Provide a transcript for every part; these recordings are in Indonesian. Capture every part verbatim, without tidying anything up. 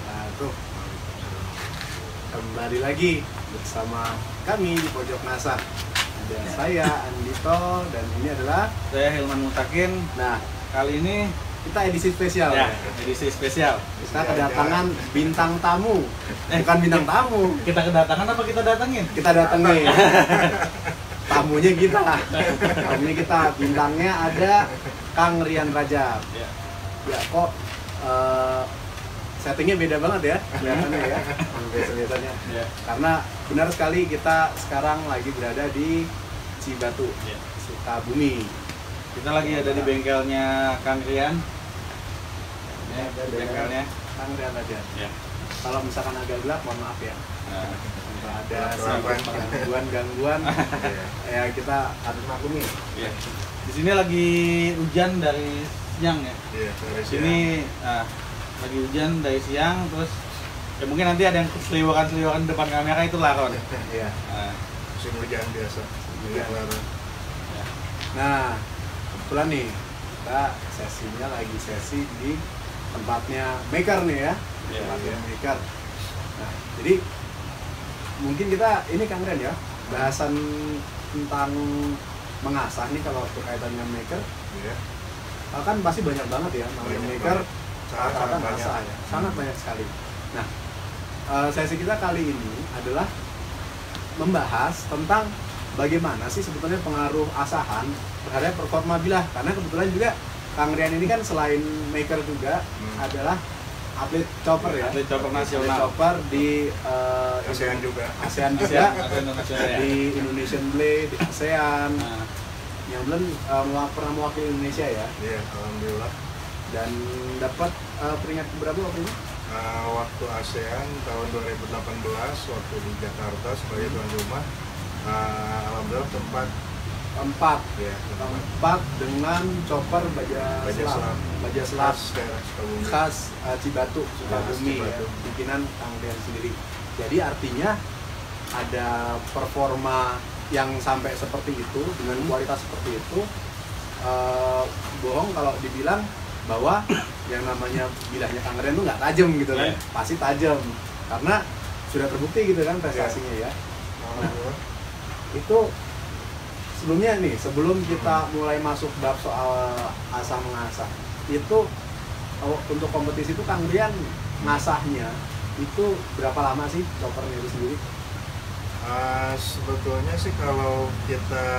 Nah tuh, kembali lagi bersama kami di Pojok NASA. Ada saya Andito dan ini adalah saya Hilman Mutakin. Nah, kali ini kita edisi spesial ya, edisi spesial. Kita kedatangan bintang tamu. Eh, bukan bintang tamu. Kita kedatangan apa kita datangin? Kita datengin. Tamunya kita. Tamunya kita. Bintangnya ada Kang Rian Rajab. Ya, Ya kok uh, settingnya beda banget ya kelihatannya ya. Biasanya. Ya. Karena benar sekali kita sekarang lagi berada di Cibatu, Ya. Sukabumi. Kita lagi ada di bengkelnya Kang Rian. Ya, Ada di bengkelnya. Kang Rian Rajab. Ya. Kalau misalkan agak gelap, mohon maaf ya. Nah, Kalau ada gangguan-gangguan, ya kita harus maklumi. ya. Di sini lagi hujan dari siang ya. Iya, dari Di sini nah, lagi hujan dari siang, terus ya mungkin nanti ada yang seliwakan-seliwakan di depan kamera itu laron. Iya. Nah, musim hujan biasa. Iya. Iya. ya. Nah, kebetulan nih kita sesinya lagi sesi di tempatnya Maker nih ya. Iya, Tempatnya iya. Maker. Nah, jadi mungkin kita ini Kang Ren ya, bahasan tentang mengasah nih kalau berkaitan dengan Maker. Iya. Kan pasti banyak banget ya namanya Banyak Maker. banget. Sangat Kata banyak. mengasah ya, sangat banyak sekali. Nah, eh, sesi kita kali ini adalah membahas tentang bagaimana sih sebetulnya pengaruh asahan terhadap performa bilah. Karena kebetulan juga Kang Rian ini kan selain Maker juga Hmm. adalah atlet chopper ya. Atlet chopper Atlet nasional. chopper di eh, ASEAN juga. ASEAN Asean, juga, Asean Internasional ya. di Indonesian Blade, di ASEAN. Nah, Yang belum eh, mewa- pernah mewakili Indonesia ya, Iya, alhamdulillah. dan dapat eh, peringkat berapa waktu ini? Uh, waktu ASEAN tahun dua ribu delapan belas waktu di Jakarta sebagai tuan rumah, uh, alhamdulillah tempat Keempat. ya tempat Keempat dengan chopper baja Baja selat, Selat. baja selat khas daerah Sukabumi. khas uh, Cibatu, Sukabumi ya, Cibatu. bikinan Kang Rian sendiri. Jadi artinya ada performa yang sampai seperti itu dengan kualitas seperti itu, uh, bohong kalau dibilang bahwa yang namanya bilahnya Kang Rian tuh nggak tajam gitu kan, Yeah. pasti tajam karena sudah terbukti gitu kan prestasinya ya. Alhamdulillah. Itu sebelumnya nih, sebelum kita mulai masuk bab soal asah mengasah, itu oh, untuk kompetisi itu Kang Rian ngasahnya itu berapa lama sih choppernya itu sendiri? Uh, sebetulnya sih kalau kita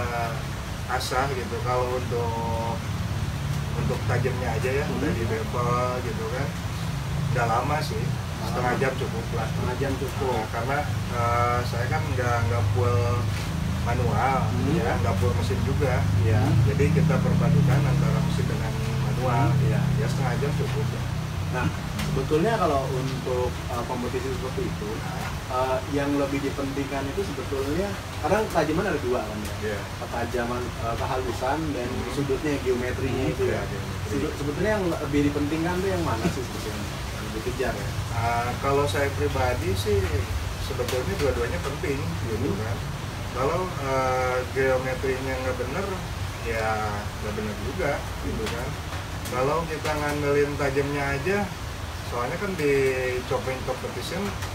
asah gitu, kalau untuk untuk tajamnya aja ya, Hmm. udah di bevel gitu kan, udah lama sih, setengah jam cukup lah. Setengah jam cukup. Nah, karena uh, saya kan nggak nggak full manual, Hmm. ya nggak full mesin juga, Ya, jadi kita perpadukan antara mesin dengan manual, Hmm, iya. ya setengah jam cukup. nah sebetulnya kalau untuk uh, kompetisi seperti itu, uh, yang lebih dipentingkan itu sebetulnya karena ketajaman ada dua kan ya, Ya, ketajaman uh, kehalusan dan Hmm. sudutnya geometrinya itu ya. ya, Sudut- sebetulnya yang lebih dipentingkan tuh yang mana sih sebetulnya yang lebih kejar ya? Uh, kalau saya pribadi sih sebetulnya dua-duanya penting gitu Hmm. kan. Kalau uh, geometrinya nggak bener, ya nggak bener juga gitu kan. Kalau kita ngandelin tajamnya aja, soalnya kan di chopping competition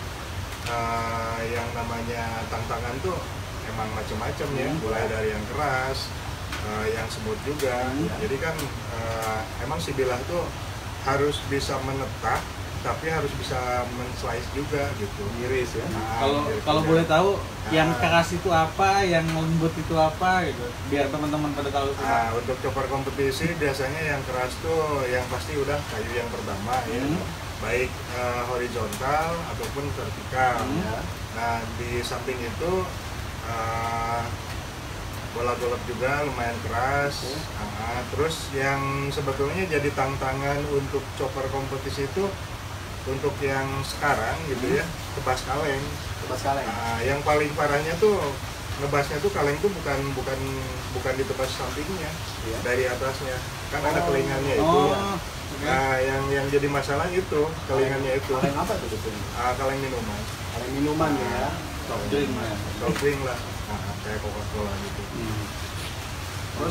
uh, yang namanya tantangan tuh emang macam-macam ya, Hmm. mulai dari yang keras, uh, yang smooth juga. Hmm. Jadi kan uh, emang si bilah tuh harus bisa menetak, tapi harus bisa men-slice juga gitu. Miris ya. Nah, kalau gitu kalau ya. boleh tahu yang Nah. keras itu apa, yang lembut itu apa gitu, biar teman-teman pada tahu semua. Nah, untuk chopper kompetisi biasanya yang keras tuh yang pasti udah kayu yang pertama ya, Hmm. baik eh, horizontal ataupun vertikal. Hmm. Ya. Nah, di samping itu eh, bola golf juga lumayan keras. Oke. Nah, terus yang sebetulnya jadi tantangan untuk chopper kompetisi itu untuk yang sekarang gitu Hmm. ya, tebas kaleng. Tebas kaleng. Nah, yang paling parahnya tuh ngebasnya tuh kaleng tuh bukan bukan bukan di tebas sampingnya, Iya. dari atasnya kan ada Oh. kelingannya itu. Oh, ya. oke. Nah, yang yang jadi masalah itu kelingannya itu. Kaleng apa tuh sebetulnya? Ah, kaleng minuman, Kaleng minuman ya. Soft drink ya. soft drink lah, nah, kayak Coca-Cola gitu. Hmm. Terus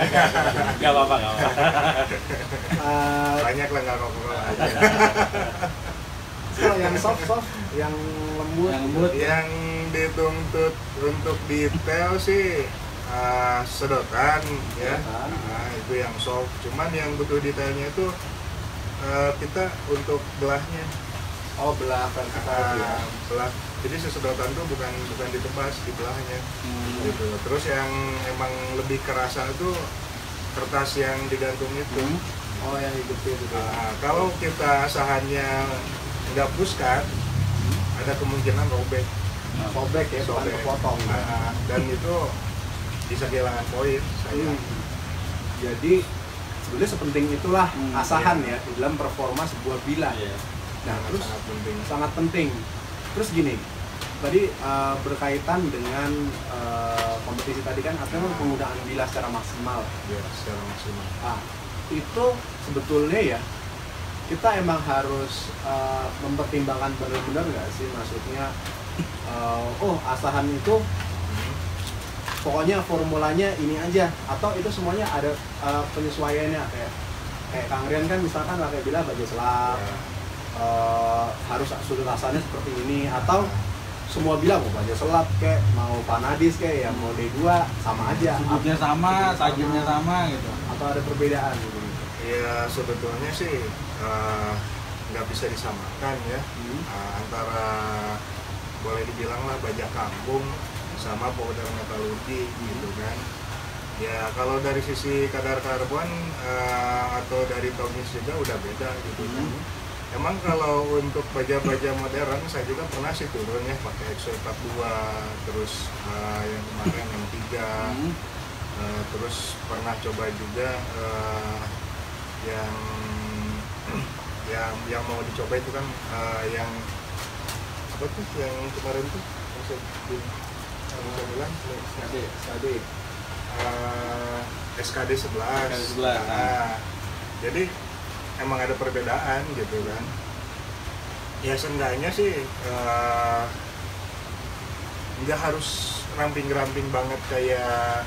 Gak apa-apa, gak apa-apa. eh, Banyak lah nggak Coca-Cola aja. yang soft soft, yang lembut. Yang lembut. Yang dituntut untuk detail sih uh, sedotan ya, Sedotan. nah, itu yang soft. Cuman yang butuh detailnya itu uh, kita untuk belahnya. Oh, belah vertikal ya. Uh, belah. Jadi si sedotan tuh bukan bukan ditebas di belahnya. Hmm. Gitu. Terus yang emang lebih kerasa itu kertas yang digantung itu. Hmm. Oh, yang hidup itu. Nah, kalau kita sahannya nggak puskat, ada kemungkinan robek. Sobek ya, bukan Sobek. kepotong. Nah, dan itu bisa kehilangan poin saya. Hmm. Jadi sebenarnya sepenting itulah Hmm, asahan iya. ya di dalam performa sebuah bila. Iya. Nah, Sangat- terus sangat penting. sangat penting. Terus gini, tadi uh, berkaitan dengan uh, kompetisi tadi kan artinya Hmm. penggunaan bila secara maksimal. Ya, secara maksimal. Ah, itu sebetulnya ya kita emang harus uh, mempertimbangkan benar-benar nggak sih, maksudnya uh, oh asahan itu Hmm. pokoknya formulanya ini aja, atau itu semuanya ada uh, penyesuaiannya, kayak kayak Kang Rian kan misalkan pakai bila baja selap, Ya. uh, harus sudut asalnya seperti ini, atau semua bila mau baja selap kayak mau panadis kayak ya mau D dua sama aja, Sudutnya sama, tajamnya sama gitu. atau ada perbedaan gitu. Ya sebetulnya sih eh, nggak bisa disamakan ya. Hmm. Eh, antara boleh dibilang lah baja kampung sama powder metalurgi gitu kan. Ya kalau dari sisi kadar karbon eh, atau dari tonis juga udah beda gitu kan. Hmm. Emang kalau untuk baja-baja modern saya juga pernah sih turun ya pakai X O empat puluh dua, terus eh, yang kemarin M tiga, Hmm. eh, terus pernah coba juga eh, yang yang yang mau dicoba itu kan eh, yang apa tuh yang kemarin tuh yang saya, yang saya bilang Skade, skade. eh, S K D sebelas. S K D sebelas, Nah, jadi emang ada perbedaan gitu kan. Ya seenggaknya sih eh, nggak harus ramping-ramping banget kayak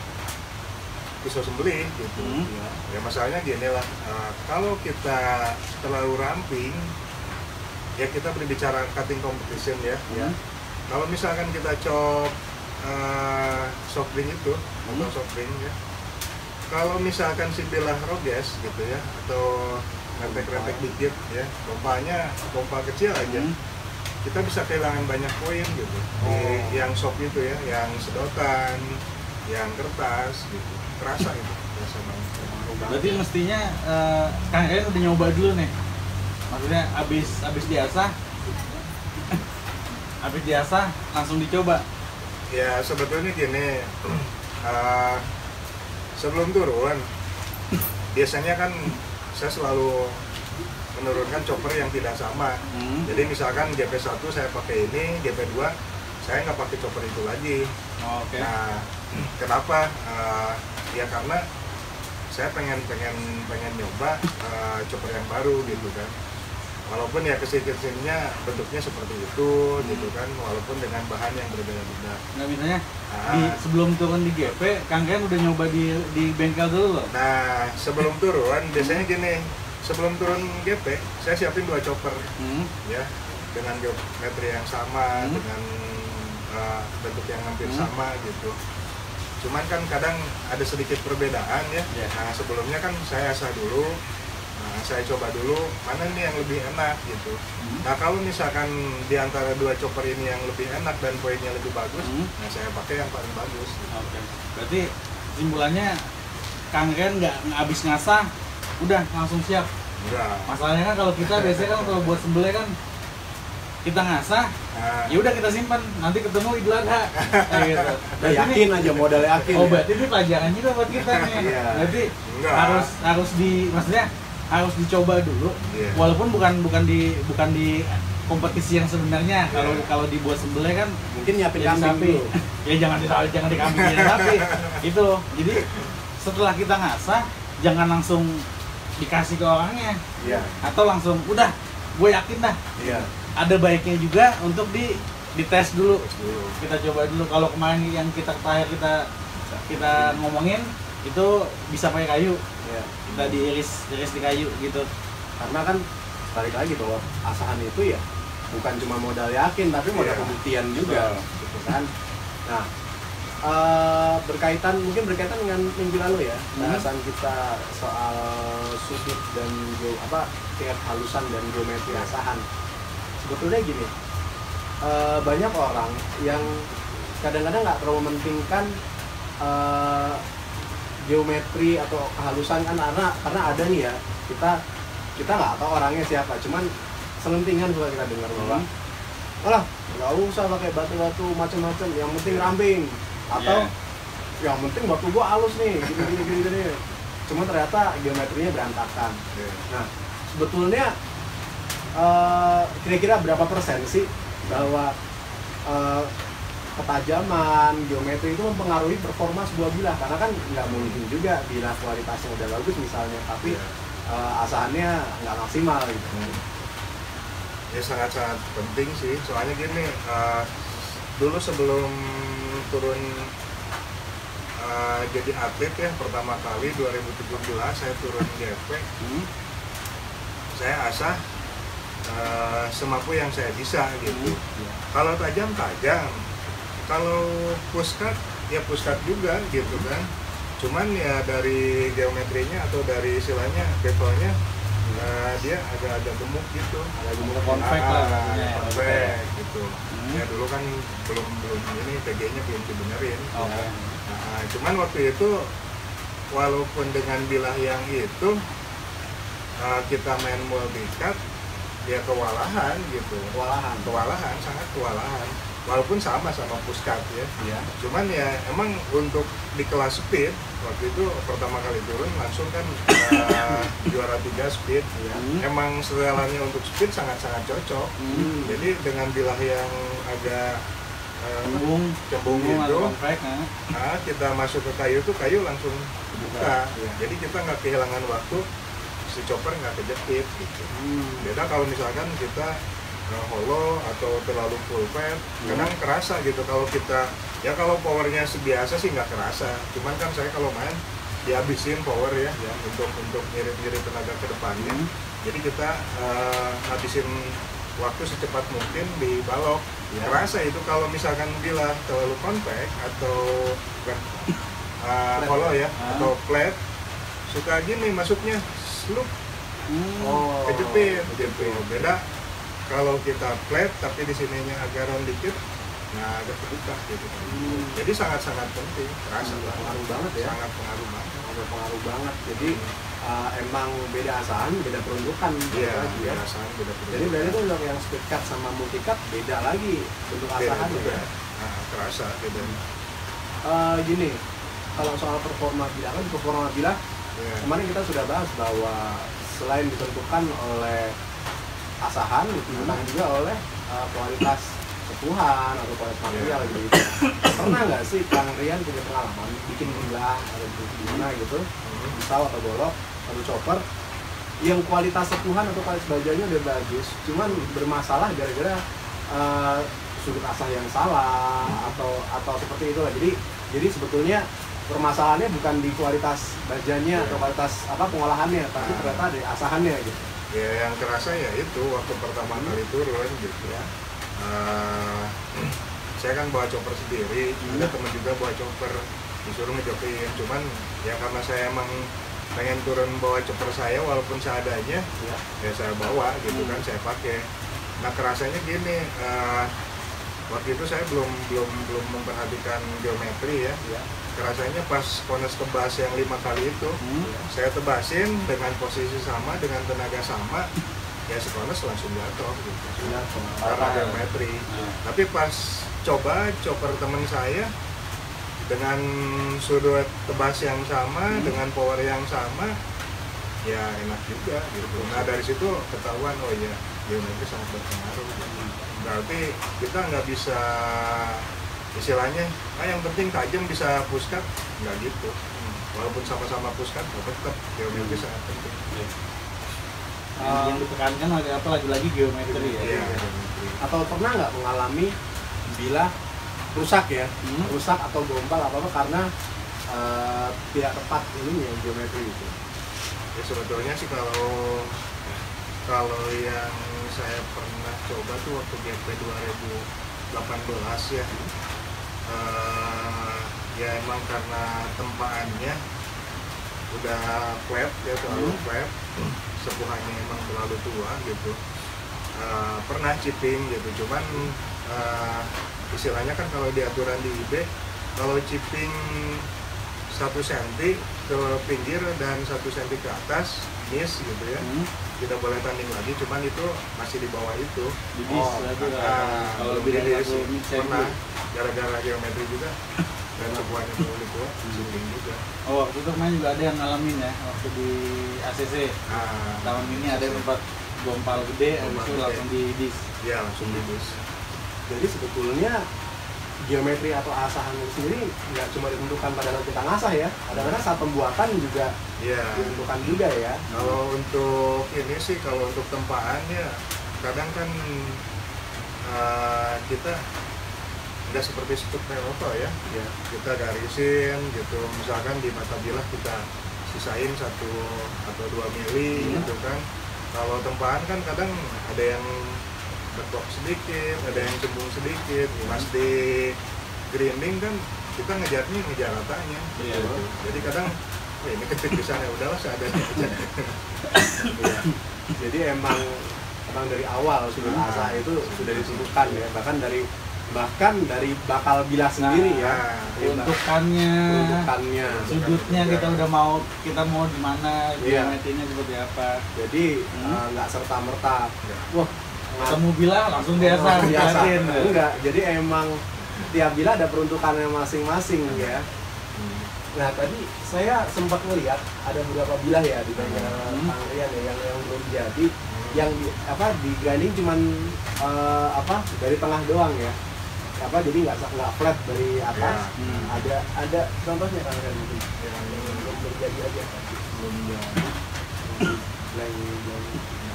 pisau sembelih gitu. Hmm. Ya, ya masalahnya gini lah, eh, kalau kita terlalu ramping, ya kita berbicara cutting competition ya. Ya. Kalau misalkan kita cop uh, soft drink itu Hmm. atau soft drink ya, kalau misalkan si bilah roges gitu ya, atau retek-retek dikit ya, pompanya pompa kecil aja, Hmm. kita bisa kehilangan banyak poin gitu. Di Oh. yang soft itu ya, yang sedotan, yang kertas gitu, terasa itu, terasa banget. Berarti mestinya eh, Kang Rian udah nyoba dulu nih. Maksudnya abis abis diasah, abis diasah langsung dicoba. Ya sebetulnya gini, uh, sebelum turun biasanya kan saya selalu menurunkan chopper yang tidak sama. Hmm. Jadi misalkan G P satu saya pakai ini, G P dua saya nggak pakai chopper itu lagi. Oh, Oke. Nah, kenapa? Uh, ya karena saya pengen pengen pengen nyoba uh, chopper yang baru gitu kan. Walaupun ya kesini-kesininya bentuknya seperti itu gitu kan, walaupun dengan bahan yang berbeda-beda. Nggak misalnya Ah. di sebelum turun di G P, Kang Rian udah nyoba di di bengkel dulu loh. Nah, sebelum turun biasanya gini, sebelum turun G P saya siapin dua chopper Hmm. ya, dengan geometri yang sama, Hmm. dengan uh, bentuk yang hampir Hmm. sama gitu. Cuman kan kadang ada sedikit perbedaan ya. Ya. Nah, sebelumnya kan saya asah dulu, nah, saya coba dulu mana nih yang lebih enak gitu. Hmm. Nah, kalau misalkan di antara dua chopper ini yang lebih enak dan poinnya lebih bagus, Hmm. nah saya pakai yang paling bagus gitu. Oke. Berarti kesimpulannya Kang Rian nggak nggak habis ngasah, udah langsung siap. Enggak. Masalahnya kan kalau kita biasanya kan kalau buat sembelih kan kita ngasah, Nah, ya udah kita simpan, nanti ketemu Idul Adha. Kayak gitu. Udah Berarti yakin ini- aja, modal yakin. Oh ya. berarti ini pelajaran juga buat kita nih. Iya. Berarti Enggak. harus harus di maksudnya harus dicoba dulu. Iya. Walaupun bukan bukan di bukan di kompetisi yang sebenarnya. Kalau Iya. kalau dibuat sembelih kan Mungkin nyiapin jadi kambing sapi. dulu. Ya jangan di jangan di kambing jadi sapi. Itu. Jadi setelah kita ngasah jangan langsung dikasih ke orangnya Iya, atau langsung udah gue yakin dah. iya. Ada baiknya juga untuk di dites dulu. terus dulu. Kita coba dulu. Kalau kemarin yang kita terakhir kita kita ngomongin itu bisa pakai kayu, Iya. kita diiris iris di kayu gitu. Karena kan balik lagi bahwa asahan itu ya bukan cuma modal yakin tapi modal Iya. pembuktian juga, gitu kan. Nah, uh, berkaitan mungkin berkaitan dengan minggu lalu ya, Hmm. bahasan kita soal sudut dan geo, apa tingkat halusan dan geometri asahan. Sebetulnya gini, uh, banyak orang yang kadang-kadang nggak terlalu mementingkan uh, geometri atau kehalusan kan, karena karena ada nih ya, kita kita nggak tahu orangnya siapa, cuman selentingan suka kita dengar bahwa alah nggak usah pakai batu-batu macam-macam, yang penting ramping, atau Yeah. yang penting batu gua halus nih, gini gini gini gini. Cuma ternyata geometrinya berantakan. Iya. Nah, sebetulnya eh, kira-kira berapa persen sih bahwa eh, ketajaman geometri itu mempengaruhi performa sebuah bilah? Karena kan nggak mungkin juga bilah kualitasnya udah bagus misalnya, tapi Iya. eh, asahannya nggak maksimal gitu. Hmm. Ya sangat-sangat penting sih, soalnya gini, uh, dulu sebelum turun uh, jadi atlet ya, pertama kali dua ribu tujuh belas saya turun G P, Hmm. saya asah uh, semampu yang saya bisa gitu. Iya. Kalau tajam tajam, kalau puskat ya puskat juga gitu kan. Cuman ya dari geometrinya atau dari istilahnya bevelnya, uh, dia agak-agak gemuk gitu. Ada gemuk Konvek Ah, lah ah, maksudnya ya, konvek gitu. Hmm. Ya dulu kan belum belum ini T G-nya belum dibenerin. Oke. Nah, cuman waktu itu walaupun dengan bilah yang itu uh, kita main multi cut, ya kewalahan gitu. Kewalahan. Kewalahan, sangat kewalahan. Walaupun sama sama puskat ya. Iya. Cuman ya emang untuk di kelas speed waktu itu pertama kali turun langsung kan uh, juara tiga speed. Iya. Emang setelannya untuk speed sangat-sangat cocok. Hmm. Jadi dengan bilah yang agak uh, Cembung, cembung cembung gitu, atau konvek, nah. nah, kita masuk ke kayu tuh kayu langsung buka. Iya. Jadi kita nggak kehilangan waktu, si chopper nggak kejepit gitu. Hmm. Beda kalau misalkan kita uh, hollow atau terlalu full fat, kadang kerasa gitu kalau kita, ya kalau powernya sebiasa sih nggak kerasa. Cuman kan saya kalau main dihabisin power ya, ya untuk untuk ngirit-ngirit tenaga ke depannya. Hmm. Jadi kita uh, habisin waktu secepat mungkin di balok. Ya. Kerasa itu kalau misalkan bila terlalu compact atau uh, hollow ya, Ah. atau flat, suka gini masuknya sloop, Hmm. Oh. kejepit gitu. Beda kalau kita flat tapi di sininya agak round dikit, nah agak terbuka gitu. Hmm. Jadi sangat-sangat penting, kerasa Sangat banget. pengaruh banget ya. Sangat pengaruh banget. Ada pengaruh banget. Jadi uh, emang beda asahan, beda peruntukan. Iya, lagi ya. perasaan beda. Jadi berarti tuh untuk yang speed cut sama multi cut beda lagi bentuk beda asahan juga. ya. Nah, kerasa beda. Uh, gini, kalau soal performa bilah kan performa bilah Ya. kemarin kita sudah bahas bahwa selain ditentukan oleh asahan, ditentukan juga oleh uh, kualitas sepuhan atau kualitas material Iya. gitu. Pernah nggak sih Kang Rian punya pengalaman bikin bilah atau gimana gitu, Hmm. pisau atau golok atau chopper yang kualitas sepuhan atau kualitas bajanya udah bagus, cuman bermasalah gara-gara uh, sudut asah yang salah atau atau seperti itulah. Jadi jadi sebetulnya permasalahannya bukan di kualitas bajanya Iya. atau kualitas apa pengolahannya, tapi Nah. ternyata di asahannya gitu. Ya yang kerasa ya itu waktu pertama Hmm. kali turun gitu ya. Eh, saya kan bawa chopper sendiri, Hmm. ada temen juga bawa chopper, disuruh ngejokin. Cuman ya karena saya emang pengen turun bawa chopper saya walaupun seadanya, Ya. ya saya bawa gitu Hmm. kan, saya pakai. Nah kerasanya gini, eh, waktu itu saya belum belum belum memperhatikan geometri ya. Ya. Kerasanya pas kones tebas yang lima kali itu, Hmm. saya tebasin dengan posisi sama, dengan tenaga sama, ya si kones langsung jatuh gitu. Ya, Karena Parah. geometri. Nah. Tapi pas coba chopper temen saya dengan sudut tebas yang sama, Hmm. dengan power yang sama, ya enak juga gitu. Nah dari situ ketahuan, oh iya geometri sangat berpengaruh. Berarti kita nggak bisa istilahnya, ah yang penting tajam bisa puskat, nggak gitu. Walaupun sama-sama puskat, tetap geometri sangat penting. Yang, yang ditekankan lagi apa lagi-lagi geometri ya. Iya, geometri. Atau pernah nggak mengalami bilah rusak ya, Hmm. rusak atau gompal apa apa karena uh, tidak tepat ini ya geometri itu. Ya sebetulnya sih kalau Kalau yang saya pernah coba tuh waktu G P dua ribu delapan belas ya, uh, ya emang karena tempaannya udah flat ya, terlalu Hmm. flat, sepuhannya emang terlalu tua gitu. Uh, pernah chipping gitu, cuman uh, istilahnya kan kalau di aturan di I B, kalau chipping satu senti ke pinggir dan satu senti ke atas miss gitu ya, Hmm. tidak boleh tanding lagi, cuman itu masih di bawah itu. Di bis Oh, berarti Nah, kalau- kalau lebih dari jadi satu sih, senti. pernah gara-gara geometri juga dan sebuahnya terlalu tua, chipping juga. Oh, waktu itu kemarin juga ada yang ngalamin ya, waktu di A C C Nah, tahun ini ada yang tempat gompal gede, habis Gompal itu gede. langsung di dis. ya langsung di bis. Jadi sebetulnya geometri atau asahan itu sendiri nggak cuma ditentukan pada saat kita ngasah ya, kadang-kadang saat pembuatan juga Ya, ditentukan juga ya. kalau untuk ini sih, kalau untuk tempaan ya kadang kan uh, kita nggak seperti sekut auto ya, Ya. kita garisin gitu, misalkan di mata bilah kita sisain satu atau dua mili Hmm. gitu kan. Kalau tempaan kan kadang ada yang betok sedikit, ada yang cembung sedikit, pas di grinding kan kita ngejarnya ngejar ratanya Iya. gitu. Jadi kadang "Wah, ini ketipisan ya udahlah seadanya aja." Iya. Jadi emang emang dari awal sudut Hmm. asah itu sudah ditentukan ya, bahkan dari bahkan dari bakal bilah sendiri ya. Nah, Iya, Peruntukannya, peruntukannya. sudutnya kita udah mau kita mau di mana, Iya. geometrinya seperti apa. Jadi Hmm. eh, nggak serta merta. Enggak. Wah, Ketemu bilah langsung biasa, biasa. diliatin. Enggak. Jadi emang tiap bilah ada peruntukannya masing-masing ya. Hmm. Nah tadi saya sempat melihat ada beberapa bilah ya di banyak Hmm. Kang Rian ya yang yang belum jadi, yang di, apa di grinding cuman eh, apa dari tengah doang ya, apa jadi nggak nggak flat dari atas. Ya. Hmm. Ada ada contohnya Kang Rian mungkin Yang belum terjadi aja. Belum jadi. Blank, blank.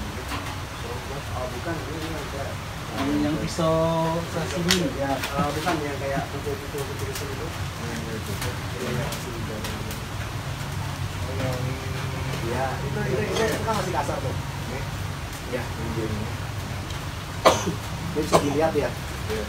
Oh bukan ini yang kayak Yang, yang pisau sashimi ya eh, bukan yang kayak pukul-pukul pukul itu. yang Ya itu itu itu, itu kan masih kasar tuh. ini, Ya ini, ini. ini bisa dilihat ya. Ya.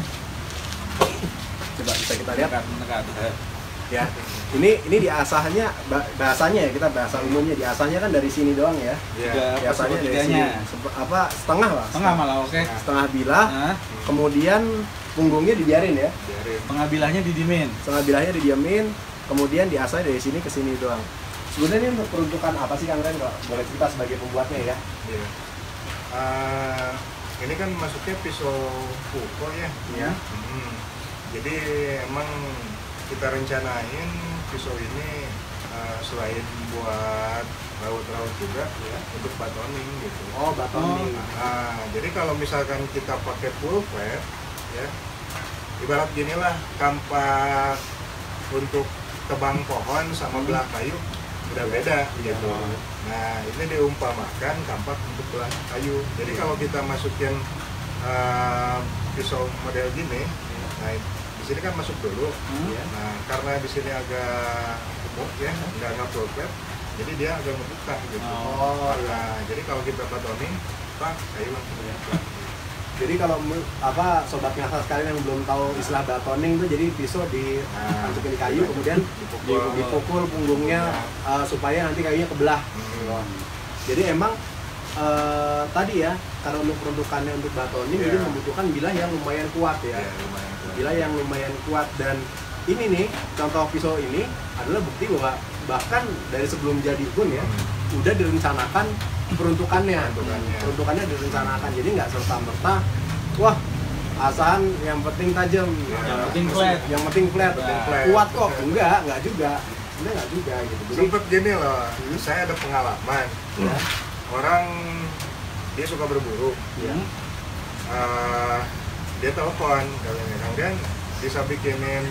Coba bisa kita lihat. mendekat, mendekat. Ya ini ini di asahnya ba- bahasanya ya, kita bahasa umumnya di asahnya kan dari sini doang ya, Ya. Tiga biasanya dari sini sepertiganya. Sep- apa setengah lah, Tengah malah oke. setengah bilah, Nah, kemudian punggungnya dibiarin ya, Biarin. tengah bilahnya didimin. setengah bilahnya didiamin, kemudian diasah dari sini ke sini doang. Sebenarnya ini untuk peruntukan apa sih Kang Ren, kalau boleh cerita sebagai pembuatnya ya? Iya. Eh, ini kan masuknya pisau pukul ya. Ya. Hmm. Jadi emang kita rencanain pisau ini eh, selain buat raut-raut juga ya, untuk batoning gitu. Oh batoning. Nah, jadi kalau misalkan kita pakai full flat ya, ibarat gini lah, kampak untuk tebang pohon sama Hmm. belah kayu udah beda gitu. Oh. Nah, ini diumpamakan kampak untuk belah kayu. Jadi kalau kita masukin uh, pisau model gini, nah di sini kan masuk dulu. Hmm. Ya. Nah, karena di sini agak gemuk ya, nggak nggak full flat, jadi dia agak membuka gitu. Oh, Nah, jadi kalau kita batoning, pak kayu langsung membuka. Jadi kalau me- apa sobat ngasah sekalian yang belum tahu istilah batoning tuh, jadi pisau dimasukin di kayu, kemudian dipukul. dipukul punggungnya uh, supaya nanti kayunya kebelah. Hmm. Jadi emang eh, tadi ya, karena untuk peruntukannya untuk batoning, Iya. jadi membutuhkan bilah yang lumayan kuat ya. Ya, lumayan kuat. Bilah yang lumayan kuat, dan ini nih contoh pisau ini adalah bukti bahwa bahkan dari sebelum jadi pun ya Hmm. udah direncanakan peruntukannya. Peruntukannya. Peruntukannya direncanakan, jadi nggak serta merta wah asahan yang penting tajam, Yang penting flat. yang penting flat, Penting Nah, flat. kuat kok, enggak, enggak juga, sebenarnya enggak juga gitu. Jadi Sempet gini loh, Hmm. saya ada pengalaman. ya, Orang dia suka berburu, ya. Hmm. Eh, dia telepon katanya, Kang Dan bisa bikinin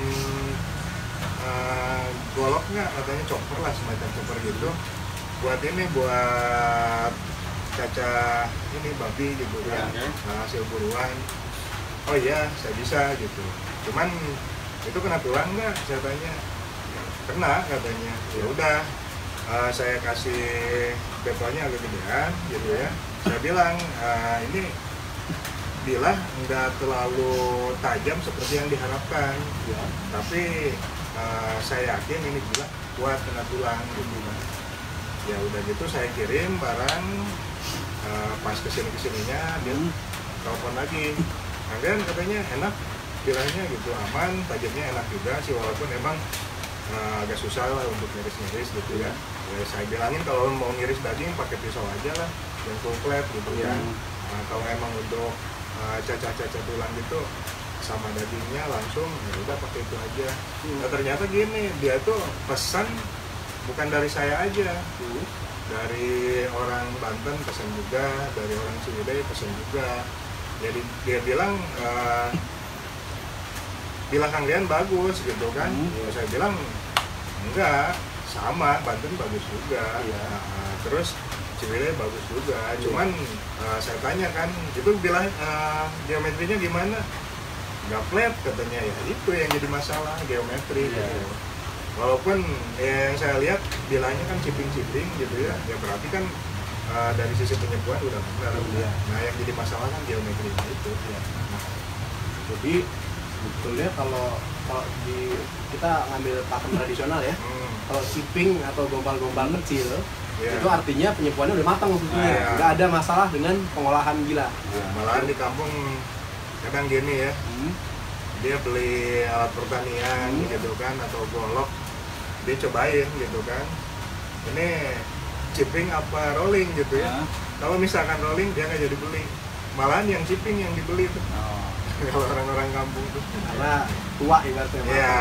eh, golok nggak, katanya chopper lah, semacam chopper gitu, buat ini, buat kaca ini babi gitu kan, Ya, oke. nah, hasil buruan. Oh iya, saya bisa gitu. Cuman itu kena tulang nggak? Saya tanya. Kena katanya. Ya udah, eh, saya kasih betonnya agak gedean gitu ya. saya bilang uh, ini bilah nggak terlalu tajam seperti yang diharapkan, Ya. tapi uh, saya yakin ini bilah kuat kena tulang gitu kan. Ya udah gitu saya kirim barang, uh, pas kesini kesininya dia telepon lagi, kemudian katanya enak bilahnya gitu, aman, tajamnya enak juga sih walaupun emang uh, agak susah lah untuk ngiris-ngiris gitu ya. Ya saya bilangin kalau mau ngiris daging pakai pisau aja lah yang full flat gitu Ya. kan. Nah, kalau emang untuk uh, caca-caca tulang gitu sama dagingnya langsung ya udah pakai itu aja. Nah, ternyata gini, dia tuh pesan bukan dari saya aja, Hmm. dari orang Banten pesan juga, dari orang Ciwidey pesan juga. Jadi dia bilang uh, bilang Kang Rian bagus gitu kan. Hmm. Ya, saya bilang enggak, sama, Banten bagus juga. Iya. Nah, terus Ciwidey bagus juga. Cuman uh, saya tanya kan, itu bilang uh, geometrinya gimana? Nggak flat katanya, ya itu yang jadi masalah geometri. Iya. Gitu. Walaupun ya, yang saya lihat bilangnya kan chipping-chipping gitu ya, ya berarti kan uh, dari sisi penyebuan udah benar. Iya. Nah yang jadi masalah kan geometrinya itu. Ya. Jadi sebetulnya kalau kalau di kita ngambil pakem tradisional ya, Hmm. kalau chipping atau gombal-gombal kecil Iya. itu artinya penyebuannya udah matang sebetulnya, Ah, iya. nggak ada masalah dengan pengolahan gila. Nah, malahan di kampung kadang gini ya, Hmm. dia beli alat pertanian Hmm. gitu kan atau golok, dia cobain gitu kan, ini chipping apa rolling gitu ya. Ah. Kalau misalkan rolling dia nggak jadi beli, malahan yang chipping yang dibeli tuh. Oh. Kalau orang-orang kampung tuh. Karena tua ibaratnya. Iya.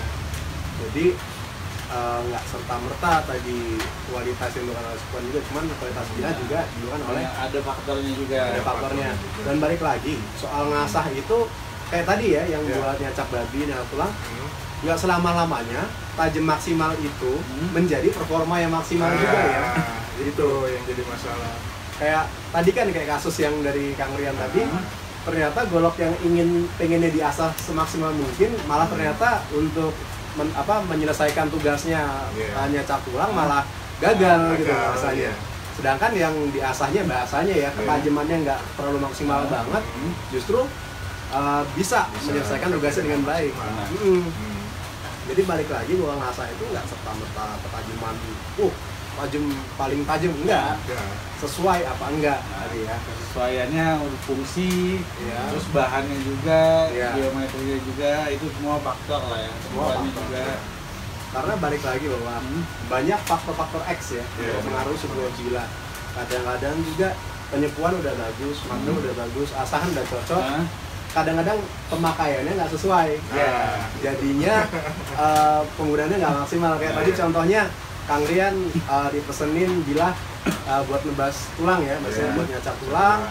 Jadi eh, nggak serta merta tadi kualitas yang dilakukan oleh Sekuan juga, cuman kualitas gila juga dilakukan oleh Ya, ada faktornya juga. ada faktornya. juga. Dan balik lagi soal ngasah itu kayak tadi ya yang Iya. buat nyacak babi, nyacak tulang, Hmm. nggak selama-lamanya tajam maksimal itu Hmm. menjadi performa yang maksimal juga ya. Ah, itu yang jadi masalah. Kayak tadi kan kayak kasus yang dari Kang Rian tadi, Hmm. ternyata golok yang ingin pengennya diasah semaksimal mungkin malah Hmm. ternyata untuk men- apa menyelesaikan tugasnya Iya. hanya cap tulang malah gagal, gitu Gagal, rasanya. iya. Sedangkan yang diasahnya bahasanya ya ketajamannya nggak terlalu maksimal Hmm. banget, Hmm. justru uh, bisa, Bisa menyelesaikan tugasnya dengan baik. maksimal. Mm. Hmm. Jadi balik lagi bahwa ngasah itu nggak serta merta ketajaman, uh tajam paling tajam, enggak, Ya. sesuai apa enggak Nah, tadi ya. kesesuaiannya untuk fungsi, Iya. terus bahannya juga, Iya. geometrinya juga, itu semua faktor lah ya. Semua Semuanya faktor, juga. ya. Karena balik lagi bahwa Hmm. banyak faktor-faktor X ya Iya, yang mempengaruhi benar. sebuah gila. Kadang-kadang juga penyepuan udah bagus, matang Hmm. udah bagus, asahan udah cocok. Nah, Kadang-kadang pemakaiannya nggak sesuai. Ya. Jadinya eh, penggunaannya nggak maksimal. Kayak Nah, tadi ya. contohnya Kang Rian eh, dipesenin bilah eh, buat nebas tulang ya, maksudnya Ya. buat nyacak tulang.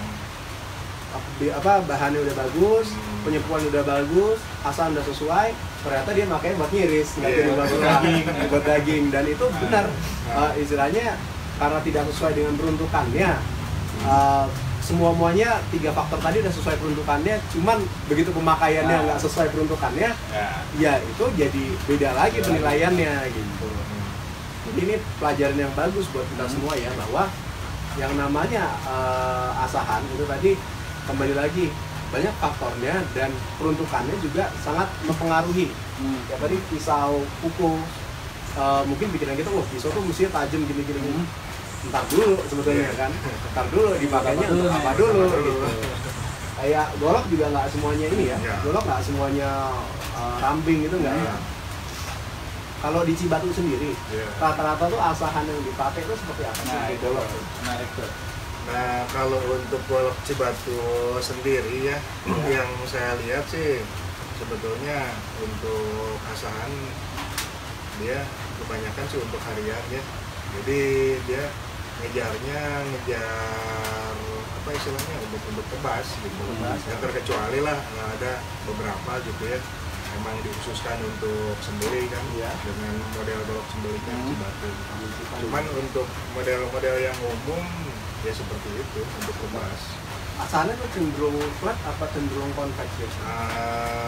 Bi- apa bahannya udah bagus, Hmm. penyepuan udah bagus, asahan udah sesuai, ternyata dia makanya buat ngiris, nggak Iya, jadi buat buat tulang, daging. buat daging, dan itu benar. Nah. Eh, istilahnya karena tidak sesuai dengan peruntukannya, eh, semua muanya tiga faktor tadi udah sesuai peruntukannya, cuman begitu pemakaiannya Nah. nggak sesuai peruntukannya, ya. ya itu jadi beda lagi Beda penilaiannya gitu. Hmm. Jadi ini pelajaran yang bagus buat kita Hmm. semua ya, bahwa yang namanya eh, asahan itu tadi kembali lagi banyak faktornya dan peruntukannya juga sangat mempengaruhi. Hmm. Ya tadi pisau, kuku, eh, mungkin pikiran kita, wah pisau tuh mestinya tajam gini gini gini. Hmm. Ntar dulu sebetulnya Iya. kan, ntar dulu dipakainya Apa dulu untuk nih? apa dulu Apa dulu? gitu. Kayak golok juga nggak semuanya ini ya, Iya. golok nggak semuanya eh, ramping gitu nggak. Iya. Kalau di Cibatu sendiri, Iya. rata-rata tuh asahan yang dipakai itu seperti apa sih? Nah, di itu golok? menarik tuh. Nah, kalau untuk golok Cibatu sendiri ya, yang saya lihat sih sebetulnya untuk asahan dia kebanyakan sih untuk harian ya. Jadi dia ngejarnya ngejar apa istilahnya untuk untuk tebas gitu. Tebas. Ya terkecuali lah nggak ada beberapa gitu ya emang dikhususkan untuk sendiri kan Iya. dengan model golok sendirinya Hmm. Cibatu. Cuman untuk model-model yang umum ya seperti itu untuk tebas. asahannya tuh cenderung flat apa cenderung convex ya? Nah,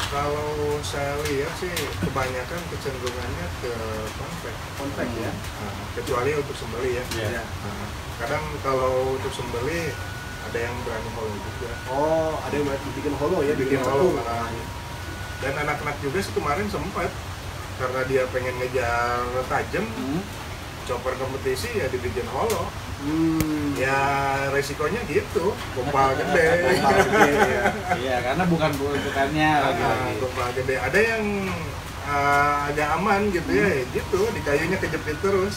Kalau saya lihat sih kebanyakan kecenderungannya ke konvek. Konvek Hmm. ya. Nah, kecuali untuk sembeli ya. Iya. Nah, kadang kalau untuk sembeli ada yang berani hollow juga. Oh, ada yang bikin hollow ya, bikin Bikin hollow, hollow. nah. Dan anak-anak juga sih kemarin sempat karena dia pengen ngejar tajam, Hmm. chopper kompetisi ya dibikin hollow. Hmm. Ya resikonya gitu, kompal gede. Kompal gede, ya. Iya, karena bukan peruntukannya Ah, lagi-lagi. kompal gede. Ada yang ah, agak aman gitu ya, ya gitu di kayunya kejepit terus.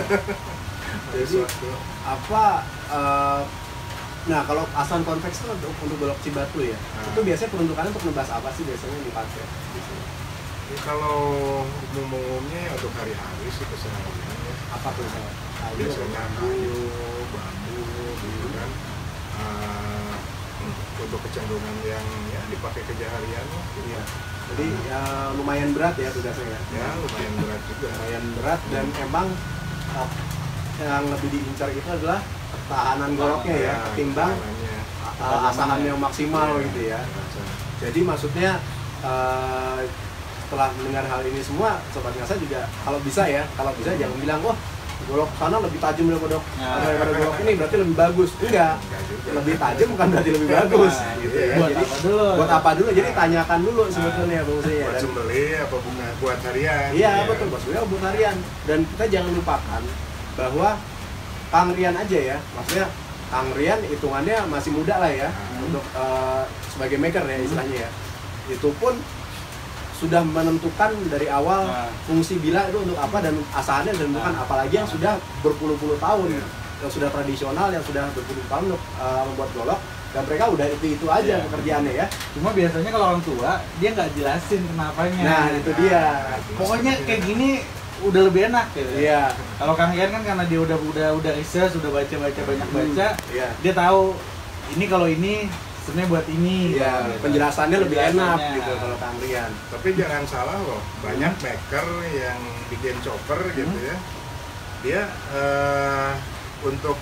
Jadi Sesuatu. apa? eh, nah kalau asan konveks itu untuk, untuk golok cibatu ya, Nah. itu biasanya peruntukannya untuk nebas apa sih biasanya yang dipakai? Ini kalau umum-umumnya untuk hari-hari sih keseharian ya. Apa tuh misalnya? Kayu, Biasanya bambu. kayu, bambu gitu kan. Ah, untuk kecenderungan yang ya dipakai keseharian lah gitu. Iya. Jadi ya, lumayan berat ya tugasnya ya. Ya lumayan berat juga. Lumayan berat dan emang eh, yang lebih diincar itu adalah ketahanan goloknya ya, ketimbang ketangannya. uh, asahan yang maksimal Iya, gitu ya. rasa. Jadi maksudnya eh, setelah mendengar hal ini semua, sobat ngasa juga kalau bisa ya, kalau bisa jangan bilang wah golok sana lebih tajam daripada Nah. daripada golok ini berarti lebih bagus. Enggak, Enggak juga. lebih tajam bukan berarti lebih bagus Nah, gitu ya. buat Jadi apa dulu? buat apa dulu? Jadi tanyakan dulu sebetulnya fungsinya. Buat Dan- sembeli apa bukan buat harian? Iya ya. betul bos, beliau buat harian. Dan kita jangan lupakan bahwa Kang Rian aja ya, maksudnya Kang Rian hitungannya masih muda lah ya Hmm. untuk eh, sebagai maker ya istilahnya ya. Itu pun sudah menentukan dari awal Nah. fungsi bila itu untuk apa dan asalnya dan bukan Nah. apalagi yang sudah berpuluh-puluh tahun, Iya. yang sudah tradisional, yang sudah berpuluh tahun untuk eh, membuat golok dan mereka udah itu itu aja Iya. pekerjaannya ya. Cuma biasanya kalau orang tua dia nggak jelasin kenapanya. Nah itu dia. Pokoknya kayak gini udah lebih enak gitu. Iya. Kalau Kang Ian kan karena dia udah udah udah research, udah baca-baca banyak baca, Iya. dia tahu ini kalau ini sebenarnya buat ini. Iya, gitu. penjelasannya lebih enak Penjelasannya. gitu kalau Kang Rian. Tapi jangan salah loh, banyak maker yang bikin chopper gitu Hmm. ya. Dia eh, untuk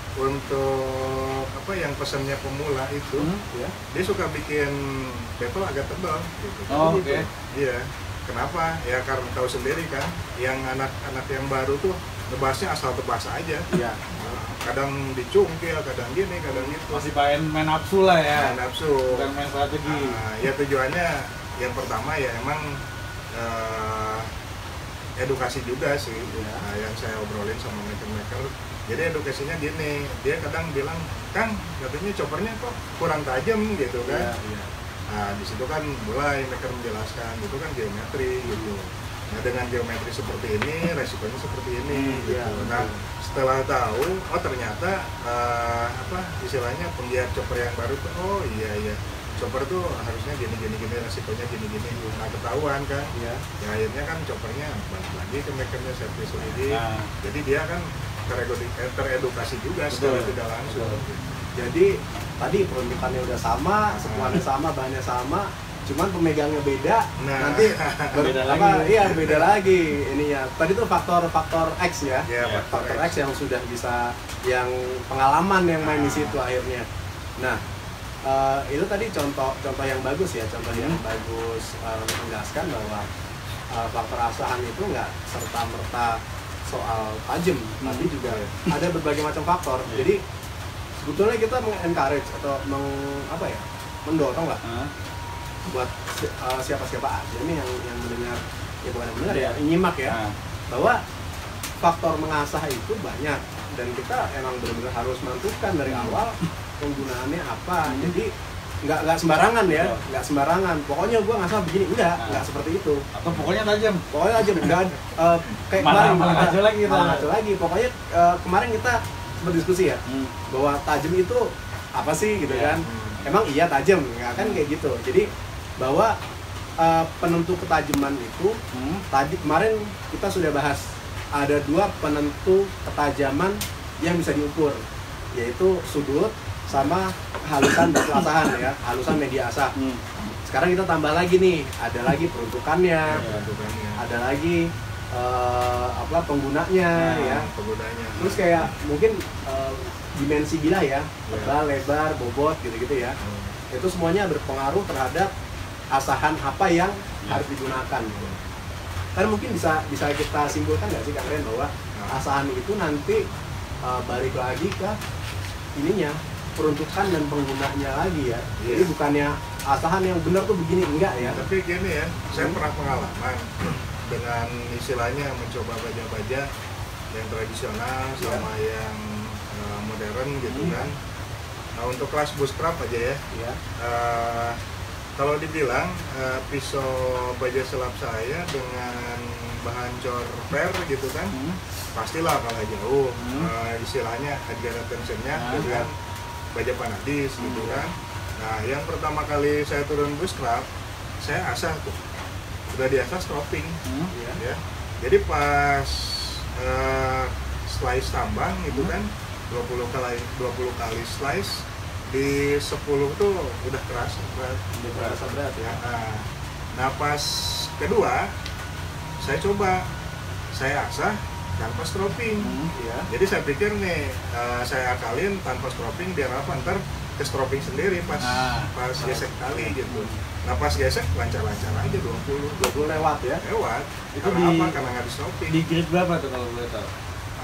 untuk apa yang pesannya pemula itu, Hmm. Ya. dia suka bikin bevel agak tebal gitu. Oh, Gitu. oke. Iya. Kenapa? Ya karena tahu sendiri kan, yang anak-anak yang baru tuh nebasnya asal tebas aja. Iya. Kadang dicungkil, kadang gini, kadang gitu. Masih pengen main nafsu lah ya. Nah, nafsu. Bukan main strategi. Nah, ya tujuannya yang pertama ya emang eh, edukasi juga sih. Iya. Nah, yang saya obrolin sama maker-maker. Jadi edukasinya gini, dia kadang bilang, Kang, katanya choppernya kok kurang tajam gitu kan. Iya, iya. Nah, di situ kan mulai maker menjelaskan, itu kan geometri gitu. Nah, dengan geometri seperti ini, resikonya seperti ini Hmm, gitu. iya, Nah, betul. setelah tahu, oh ternyata eh, apa istilahnya penggiat chopper yang baru tuh, oh iya iya, chopper tuh harusnya gini gini gini, resikonya gini gini. Nah, ketahuan kan. Iya. Ya akhirnya kan choppernya balik lagi ke makernya servis lagi. Nah. Jadi dia kan teredu- eh, teredukasi juga secara Betul. tidak langsung. Betul. Jadi tadi peruntukannya udah sama, semuanya sama, bahannya sama, cuman pemegangnya beda. Nah. Nanti ber- Beda apa, lagi. Iya, beda lagi ininya. Tadi tuh faktor-faktor X ya. Ya, Ya, Faktor X yang sudah bisa, yang pengalaman yang main di Ah. situ akhirnya. Nah, eh, itu tadi contoh contoh yang bagus ya, contoh yang Hmm. bagus eh, menjelaskan bahwa eh, faktor asahan itu nggak serta merta soal tajam, Hmm. tapi juga ada berbagai macam faktor. Iya. Jadi sebetulnya kita mengencourage atau meng, apa ya, mendorong lah Hah? buat si- eh, siapa-siapa aja nih yang yang mendengar, ya bukan yang mendengar ya, Iya. yang nyimak ya, Nah. bahwa faktor mengasah itu banyak dan kita emang benar-benar harus menentukan dari awal penggunaannya apa. Hmm. Jadi nggak nggak sembarangan ya, Betul. nggak sembarangan. Pokoknya gua ngasah begini, enggak, Nah. nggak seperti itu. Atau pokoknya tajam. Pokoknya aja enggak eh, kayak Malah- kemarin malah kita- ngaco lagi kita. malah ngaco lagi. Pokoknya eh, kemarin kita berdiskusi ya Hmm. bahwa tajam itu apa sih gitu Iya. kan. Emang iya tajam, nggak kan kayak gitu. Jadi bahwa eh, penentu ketajaman itu Hmm. tadi kemarin kita sudah bahas ada dua penentu ketajaman yang bisa diukur, yaitu sudut sama halusan batu asahan ya, halusan media asah. Hmm. Sekarang kita tambah lagi nih, ada lagi peruntukannya, Ya, bentukannya. ada lagi eh, apa penggunanya Nah. ya. Penggunanya. Terus kayak mungkin eh, dimensi bila ya, tebal, lebar, bobot gitu-gitu ya. Hmm. Itu semuanya berpengaruh terhadap asahan apa yang Ya. harus digunakan gitu. Kan mungkin bisa bisa kita simpulkan nggak sih Kang Ren bahwa Nah. asahan itu nanti uh, balik lagi ke ininya peruntukan dan penggunanya lagi ya. Iya. Jadi bukannya asahan yang benar tuh begini, enggak ya. Tapi gini ya, saya Hmm. pernah pengalaman dengan istilahnya mencoba baja-baja yang tradisional Iya. sama yang uh, modern gitu Hmm. kan. Nah untuk kelas bushcraft aja ya, Ya. uh, kalau dibilang uh, pisau baja selam saya dengan bahan cor per gitu kan, Hmm. pastilah kalah jauh. Hmm. Uh, istilahnya adjustment tensionnya Ah. dengan baja panadis gitu Hmm. kan. Nah yang pertama kali saya turun bushcraft, saya asah tuh, udah diasah stropping Hmm. Ya. ya. Jadi pas uh, slice tambang itu Hmm. kan dua puluh kali dua puluh kali slice di sepuluh tuh udah kerasa berat. Udah terasa berat ya. Nah, nah pas kedua saya coba saya asah tanpa stropping. Hmm. Ya. Jadi saya pikir nih uh, saya akalin tanpa stropping biar apa ntar ke stropping sendiri pas Ah. pas gesek tali gitu. Nah pas gesek lancar-lancar aja dua puluh dua puluh lewat ya. lewat. Itu Karena di- apa? Karena nggak di stropping. Di grade berapa tuh kalau boleh tahu?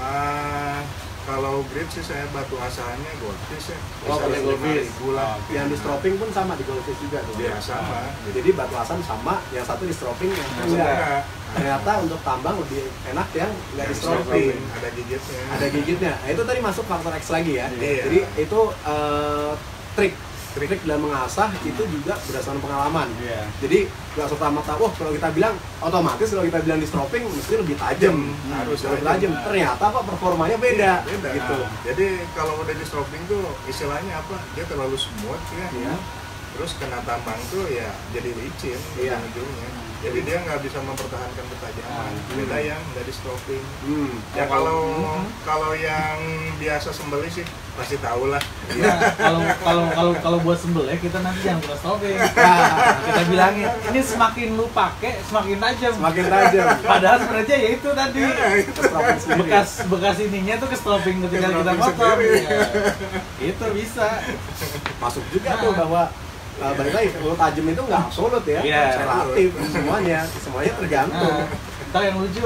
Ah, kalau grid sih saya batu asahannya goldfish ya. Oh, Bisa pakai lima goldfish. ribu lah. Oh, Yang di stropping pun sama di goldfish juga tuh. Iya sama. Jadi batu asam sama, yang satu di stropping, yang satu Yang enggak. enggak. Ternyata untuk tambang lebih enak yang nggak di Yang stropping. ada gigitnya. Ada gigitnya. Nah, itu tadi masuk faktor X lagi ya. Iya. Jadi itu eh, trik Trik. trik dalam mengasah itu juga berdasarkan pengalaman. Iya. Jadi nggak serta-merta, wah kalau kita bilang otomatis kalau kita bilang di stropping mesti lebih tajam, Hmm, harus lebih tajam. tajam. Ternyata kok performanya beda, Iya, beda. gitu. Nah, jadi kalau udah di stropping tuh istilahnya apa? Dia terlalu smooth ya. Iya. Terus kena tambang tuh ya jadi licin Iya. ujung-ujungnya. Jadi dia nggak bisa mempertahankan ketajaman. Hmm. Beda yang nggak di stropping. Hmm. Ya Oh, kalau hmm. kalau yang biasa sembeli sih pasti tahu lah. Iya, kalau kalau kalau kalau buat sembelih kita nanti jangan buat stropping. Nah, Kita bilangin, ini semakin lu pakai semakin tajam. semakin tajam. Padahal sebenarnya ya itu tadi Ke stropping sendiri. bekas bekas ininya tuh ke stropping ketika Ke kita stropping potong. sendiri. Ya. Itu bisa. Masuk juga Nah. tuh bahwa uh, balik lagi kalau tajam itu nggak absolut ya, Iya. relatif semuanya, semuanya tergantung. Nah, ntar yang lucu,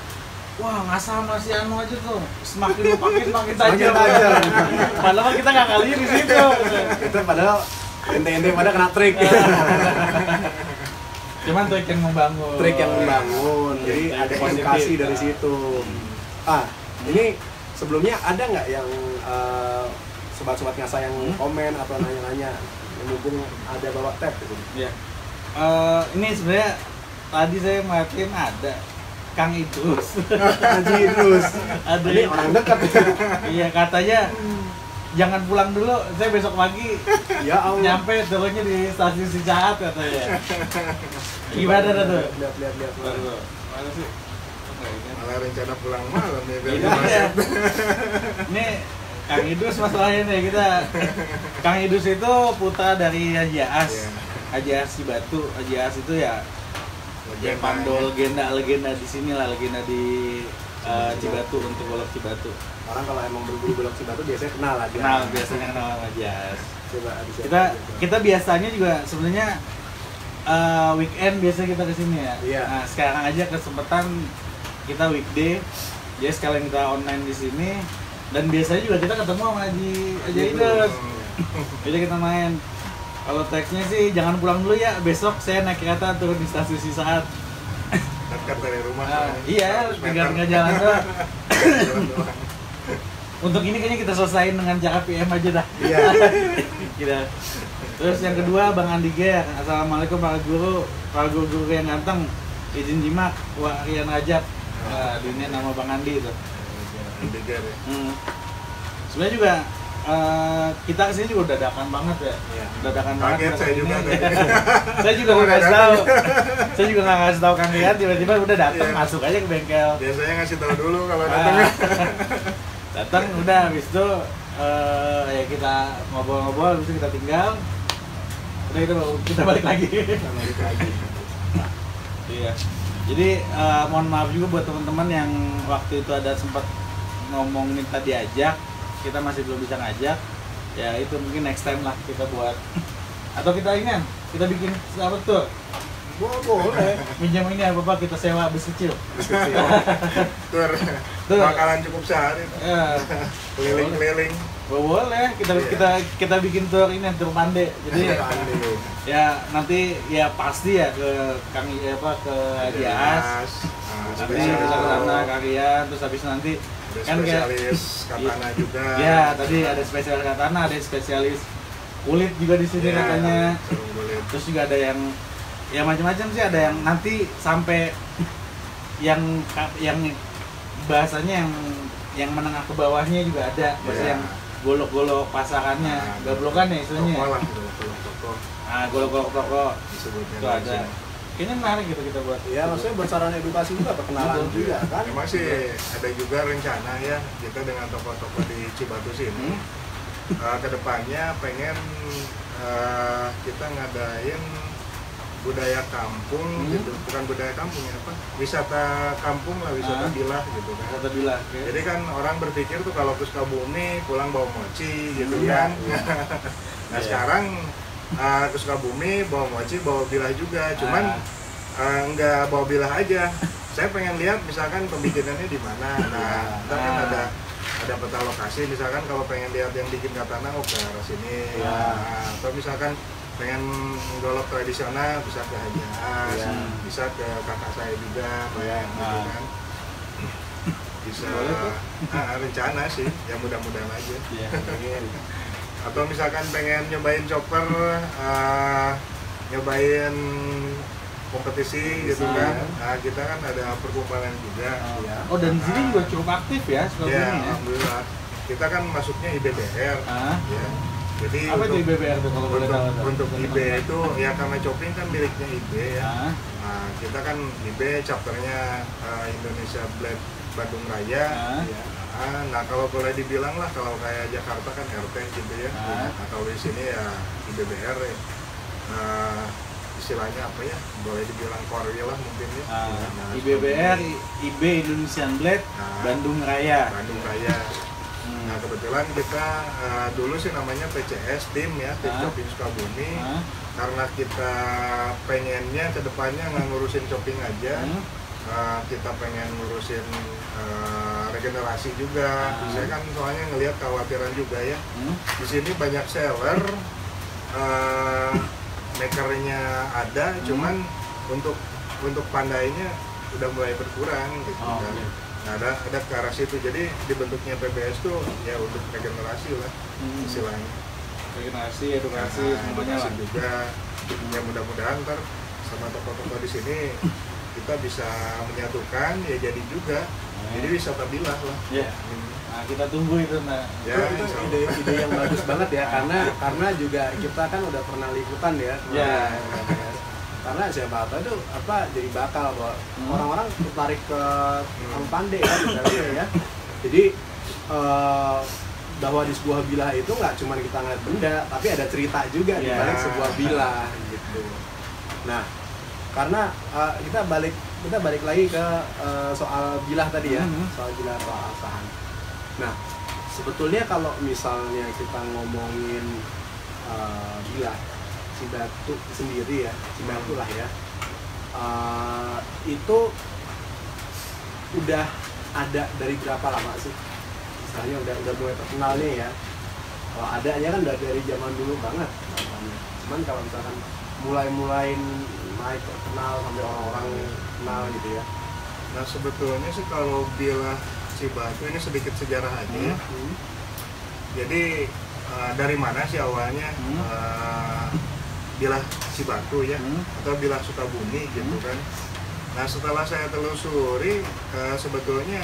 wah nggak sama si Anu aja tuh, semakin lu pakai semakin Semakin tajam. tajam. Padahal kita nggak kali di situ. Itu padahal ente-ente pada kena trik. Cuman trik yang membangun. Trik yang membangun, jadi Trik ada positif. edukasi dari Nah. situ. Ah, ini sebelumnya ada nggak yang uh, sobat-sobat ngasa yang Hmm? komen atau nanya-nanya, yang mumpung ada bawa tab gitu? Ya. Eh, ini sebenarnya tadi saya ngeliatin ada Kang Idrus. Haji Idrus, Ada ini yang- orang dekat. Iya katanya jangan pulang dulu, saya besok pagi Ya Allah. nyampe turunnya di stasiun Cicahat katanya. Gimana dah tuh? Lihat, lihat, lihat. Aduh, mana sih? Malah rencana pulang malam nih biar Ini dimasak. ya. Ini Kang Idrus masalahnya nih kita. Kang Idrus itu putra dari Haji As. Iya. Haji As Cibatu. Haji As itu ya yang Legenda. pandol legenda legenda di sini lah, legenda di uh, Cibatu untuk golok Cibatu. Orang kalau emang berburu belok Cibatu biasanya kenal aja. Kenal biasanya kenal sama Haji As. Coba bisa. Kita kita biasanya juga sebenarnya uh, weekend biasa kita kesini ya. Iya. Nah sekarang aja kesempatan kita weekday, jadi sekalian kita online di sini dan biasanya juga kita ketemu sama Haji Haji Idrus. Jadi kita main. Kalau teksnya sih jangan pulang dulu ya, besok saya naik kereta turun di stasiun Cisaat. Dekat dari rumah. Nah, soalnya. iya, seratus tinggal meter. tinggal jalan doang. Jalan doang. Untuk ini kayaknya kita selesain dengan cara P M aja dah. Iya. Kita. Terus yang kedua Bang Andi Ger, assalamualaikum para guru, para guru-guru yang ganteng, izin jimak, Wah Rian Rajab. Nah, ini nama Bang Andi itu. Tiga ya. Hmm. Sebenarnya juga eh, kita kesini juga dadakan banget ya. Iya. Dadakan banget. Kaget saya kesini. juga tadi. Saya juga nggak kasih tahu. Saya juga nggak kasih tahu Kang Rian, tiba-tiba udah datang Iya. masuk aja ke bengkel. Biasanya ngasih tahu dulu kalau Ah. datang. Datang udah habis itu eh, ya kita ngobrol-ngobrol habis itu kita tinggal. Udah itu kita balik lagi. Balik lagi. Iya. Jadi eh, mohon maaf juga buat teman-teman yang waktu itu ada sempat ngomong minta diajak, kita masih belum bisa ngajak. Ya itu mungkin next time lah kita buat Atau kita ingin kita bikin apa tuh? Bo- boleh. Minjam ini apa Pak, kita sewa bus kecil. Tur, Tur. bakalan cukup sehari. Ya, Keliling-keliling. oh, boleh. Kita Iya. kita kita bikin tour ini tour Pande. Jadi ya nanti ya pasti ya ke Kang ya apa ke Dias. Nah, Nanti spesialis kita ke sana kalau kalian terus habis nanti ada kan kayak spesialis katana juga. ya tadi ada spesialis katana, ada spesialis kulit juga di sini Ya, katanya. sarung kulit. Terus juga ada yang ya macam-macam sih, ada yang nanti sampai yang yang bahasanya yang yang menengah ke bawahnya juga ada, bahasa Ya. yang golok-golok pasarannya, Nah, gablokan ya istilahnya. Toko lah, toko-toko Ah, golok-golok toko disebutnya. itu ada. Kayaknya menarik gitu kita buat. Ya maksudnya buat sarana edukasi juga, perkenalan Betul. juga kan. Memang sih ada juga rencana ya kita dengan toko-toko di Cibatu sini. Hmm. Uh, kedepannya pengen uh, kita ngadain budaya kampung Hmm. gitu, bukan budaya kampung ya apa, wisata kampung lah, wisata Ah. bilah gitu kan. Kata bilang, oke. Jadi kan orang berpikir tuh kalau ke Sukabumi pulang bawa mochi gitu Hmm. kan. Iya. Nah Iya. sekarang uh, ke Sukabumi bawa mochi, bawa bilah juga, cuman Ah. uh, nggak bawa bilah aja. Saya pengen lihat misalkan pembikinannya di mana. Nah, kita kan Ah. ada ada peta lokasi. Misalkan kalau pengen lihat yang bikin katana, oh ke arah sini. Ya. Nah, atau misalkan pengen golok tradisional bisa ke Hajas, Ya. bisa ke kakak saya juga, Pak ya, gitu Ah. kan. Bisa Boleh tuh. ah, rencana sih, ya mudah-mudahan aja. Iya. Atau misalkan pengen nyobain chopper, uh, nyobain kompetisi gitu Kompetisi. kan. Nah, kita kan ada perkumpulan juga. Iya. Oh, dan di sini juga cukup aktif ya, Sukabumi Ya, ya. alhamdulillah. Kita kan masuknya I B B R. Ah. Ya. Jadi Apa itu untuk, I B B R tuh kalau boleh untuk, tahu? tuh? untuk I B itu ya karena Coping kan miliknya I B ya. Ah. Nah, kita kan I B chapternya uh, Indonesia Blade Bandung Raya. Ah. Ya. Ah, nah kalau boleh dibilang lah kalau kayak Jakarta kan R T gitu ya. Ah. Nah, kalau di sini ya I B B R ya. Nah, istilahnya apa ya? Boleh dibilang Korwil lah mungkin ya. Ah, Nah, I B B R, I B Indonesian Blade, Nah. Bandung Raya. Bandung Raya. Hmm. Nah kebetulan kita uh, dulu sih namanya P C S tim ya, tim Ah. Coping Sukabumi. Ah. Karena kita pengennya kedepannya nggak ngurusin coping aja, Hmm. uh, kita pengen ngurusin uh, regenerasi juga. Ah. Saya kan soalnya ngelihat kekhawatiran juga ya. Hmm. Di sini banyak seller, uh, makernya ada, Hmm. cuman untuk untuk pandainya udah mulai berkurang gitu Oh, kan. oke. Nah, ada ada ke arah situ. Jadi dibentuknya P B S tuh ya untuk regenerasi lah Hmm. istilahnya. Regenerasi, edukasi, Nah, semuanya edukasi lah. juga. Ya mudah-mudahan ntar sama toko-toko di sini kita bisa menyatukan ya jadi juga. Jadi wisata bilah lah. Ya. Hmm. Nah, kita tunggu itu, nah. Ya, itu, itu insya Allah. ide ide yang bagus banget ya, karena karena juga kita kan udah pernah liputan ya. Ya. Karena siapa tahu itu apa jadi bakal bahwa Hmm. orang-orang tertarik ke Kang Pande ya, misalnya ya. Jadi eh, bahwa di sebuah bilah itu nggak cuma kita ngeliat benda, tapi ada cerita juga di Ya. balik sebuah bilah gitu. Nah, karena eh, kita balik kita balik lagi ke eh, soal bilah tadi ya, Hmm. soal bilah soal asahan. Nah, sebetulnya kalau misalnya kita ngomongin eh, bilah Cibatu sendiri ya, Cibatu lah ya, eh, itu udah ada dari berapa lama sih? Misalnya udah udah mulai terkenal nih ya. Kalau adanya kan udah dari zaman dulu banget. Namanya. Cuman kalau misalkan mulai-mulai naik terkenal sampai orang-orang kenal gitu ya. Nah sebetulnya sih kalau bilah Cibatu ini sedikit sejarah aja ya. Hmm. Jadi uh, dari mana sih awalnya Hmm. uh, bilah Cibatu ya, Hmm. atau bilah Sukabumi gitu Hmm. kan. Nah setelah saya telusuri uh, sebetulnya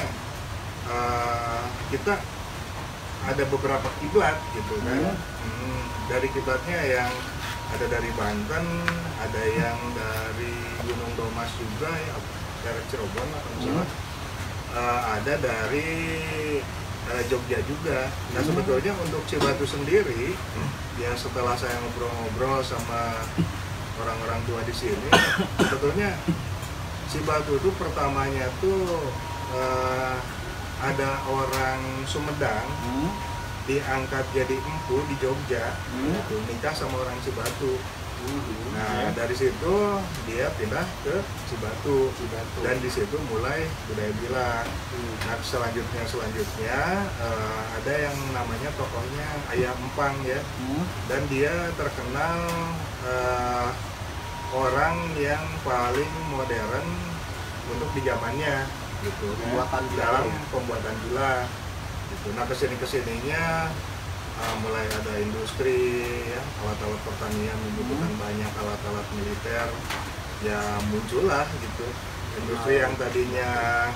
uh, kita ada beberapa kiblat gitu kan. Hmm. Hmm, dari kiblatnya yang ada dari Banten, ada yang dari Gunung Domas juga ya, daerah Cirebon lah kalau nggak salah. Uh, ada dari uh, Jogja juga. Nah Hmm. sebetulnya untuk Cibatu sendiri, ya setelah saya ngobrol-ngobrol sama orang-orang tua di sini, sebetulnya Cibatu itu pertamanya tuh uh, ada orang Sumedang Hmm. diangkat jadi empu di Jogja, Hmm. gitu, nikah sama orang Cibatu. Hmm. Nah, Oke. dari situ dia pindah ke Cibatu. Cibatu. Dan di situ mulai budaya bilah. Hmm. Nah, selanjutnya selanjutnya eh, ada yang namanya tokohnya Ayah Empang ya. Hmm. Dan dia terkenal eh, orang yang paling modern untuk di zamannya gitu. Pembuatan bilah dalam ya? pembuatan bilah. Gitu. Nah, kesini kesininya uh, mulai ada industri ya, alat-alat pertanian membutuhkan Hmm. banyak alat-alat militer, ya muncullah gitu industri Wow. yang tadinya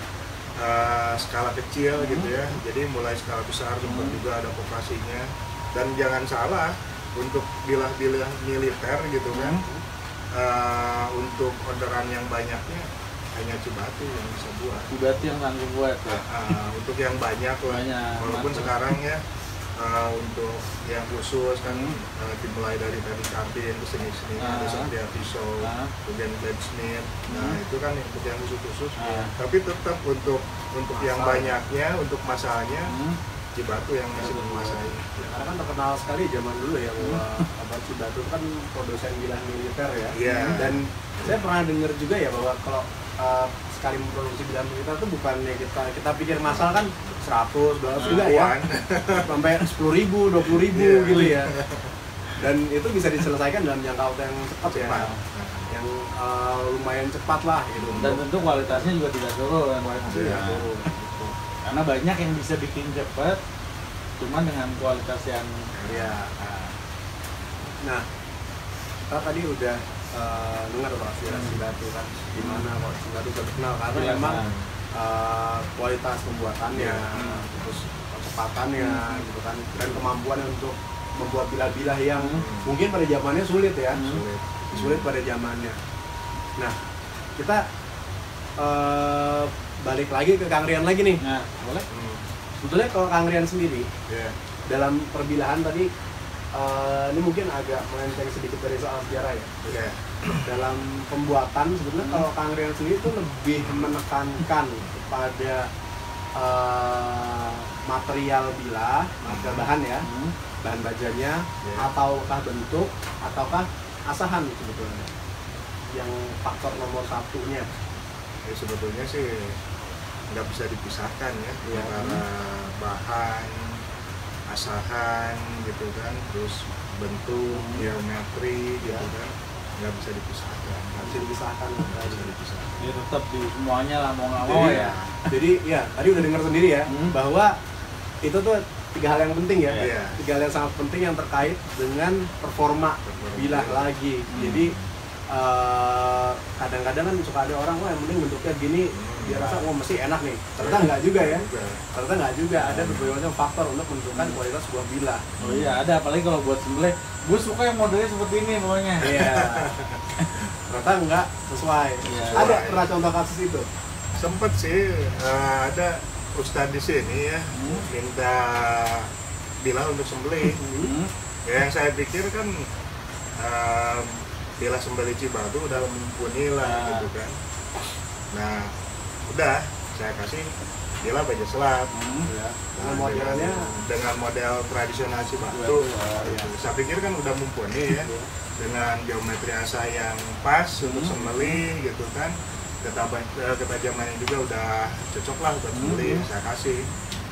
uh, skala kecil Hmm. gitu ya, jadi mulai skala besar, sempat Hmm. juga ada koperasinya. Dan jangan salah, untuk bilah-bilah militer gitu kan, Hmm. uh, untuk orderan yang banyaknya hanya Cibatu yang bisa buat. Berarti yang sanggup buat ya. Uh, untuk yang banyak lah, Banyak, walaupun mantap. sekarang ya uh, untuk yang khusus kan Hmm. uh, dimulai dari tadi karbin ke sini sini Ah. ada seperti pisau, Ah. kemudian blacksmith, nah Hmm. itu kan untuk yang khusus khusus. Ah. Tapi tetap untuk untuk yang Masal. banyaknya, untuk masalahnya Hmm. Cibatu yang masih Betul. menguasai. Karena kan terkenal sekali zaman dulu ya bahwa apa Cibatu kan produsen bilah militer ya. Iya. Dan saya pernah dengar juga ya bahwa kalau uh, sekali memproduksi bilah militer itu bukannya kita kita pikir masal kan seratus, dua ratus juga ya. Ribuan. Sampai sepuluh ribu, dua puluh ribu Iya. gitu ya. Dan itu bisa diselesaikan dalam jangka waktu yang cepat ya. Cepat. Yang uh, lumayan cepat lah gitu. Dan tentu kualitasnya juga tidak turun. Kualitasnya Iya. nggak turun, gitu. Karena banyak yang bisa bikin cepet, cuman dengan kualitas yang Iya. Nah, kita tadi udah uh, dengar Pak Silas Cibatu kan gimana kok Cibatu terkenal karena jelas, memang nah. uh, kualitas pembuatannya, Hmm. terus kecepatannya gitu kan, dan kemampuan untuk membuat bilah-bilah yang Hmm. mungkin pada zamannya sulit ya, Hmm. Sulit. sulit pada zamannya. Nah, kita uh, balik lagi ke Kang Rian lagi nih. Nah, boleh? Hmm. Sebetulnya kalau Kang Rian sendiri Iya. dalam perbilahan tadi, uh, ini mungkin agak melenceng sedikit dari soal sejarah ya. Iya. Dalam pembuatan sebetulnya Hmm. kalau Kang Rian sendiri itu lebih menekankan kepada uh, material bilah, material bahan ya, Hmm. bahan bajanya, Iya. ataukah bentuk, ataukah asahan sebetulnya yang faktor nomor satunya. Ya, sebetulnya sih nggak bisa dipisahkan ya, Iya. antara bahan, asahan gitu kan, terus bentuk, Hmm. geometri gitu Iya. kan, nggak bisa dipisahkan. Nggak bisa dipisahkan. Nggak bisa dipisahkan. Ya tetap di semuanya lah mau nggak mau Jadi, ya. Jadi ya tadi udah dengar sendiri ya Hmm. bahwa itu tuh tiga hal yang penting ya. Iya. Tiga hal yang sangat penting yang terkait dengan performa Performa bilah bilah. lagi. Hmm. Jadi eh, kadang-kadang kan suka ada orang, wah yang penting bentuknya gini, Hmm. dia rasa wah mesti enak nih. Ternyata nggak juga ya. Juga. Ternyata nggak juga. Ada berbagai macam faktor untuk menentukan kualitas sebuah bilah. Oh iya ada, apalagi kalau buat sembelih, gue suka yang modelnya seperti ini pokoknya. Iya. Ternyata nggak sesuai. Iya. Ada pernah contoh kasus itu? Sempet sih eh, ada ustadz di sini ya Hmm. minta bilah untuk sembelih. Hmm. Ya, yang saya pikir kan eh, bilah sembelih Cibatu udah mumpuni lah Ah. gitu kan. Nah, udah saya kasih bilah baja selat. Hmm. Ya. Nah, Dengan modelnya dengan model tradisional Cibatu. Betul. Gitu. Saya pikir kan udah mumpuni ya, Iya. dengan geometri asa yang pas untuk Hmm. sembelih gitu kan. Ketaba- eh, ketajamannya juga udah cocok lah buat Hmm. sembelih. Saya kasih.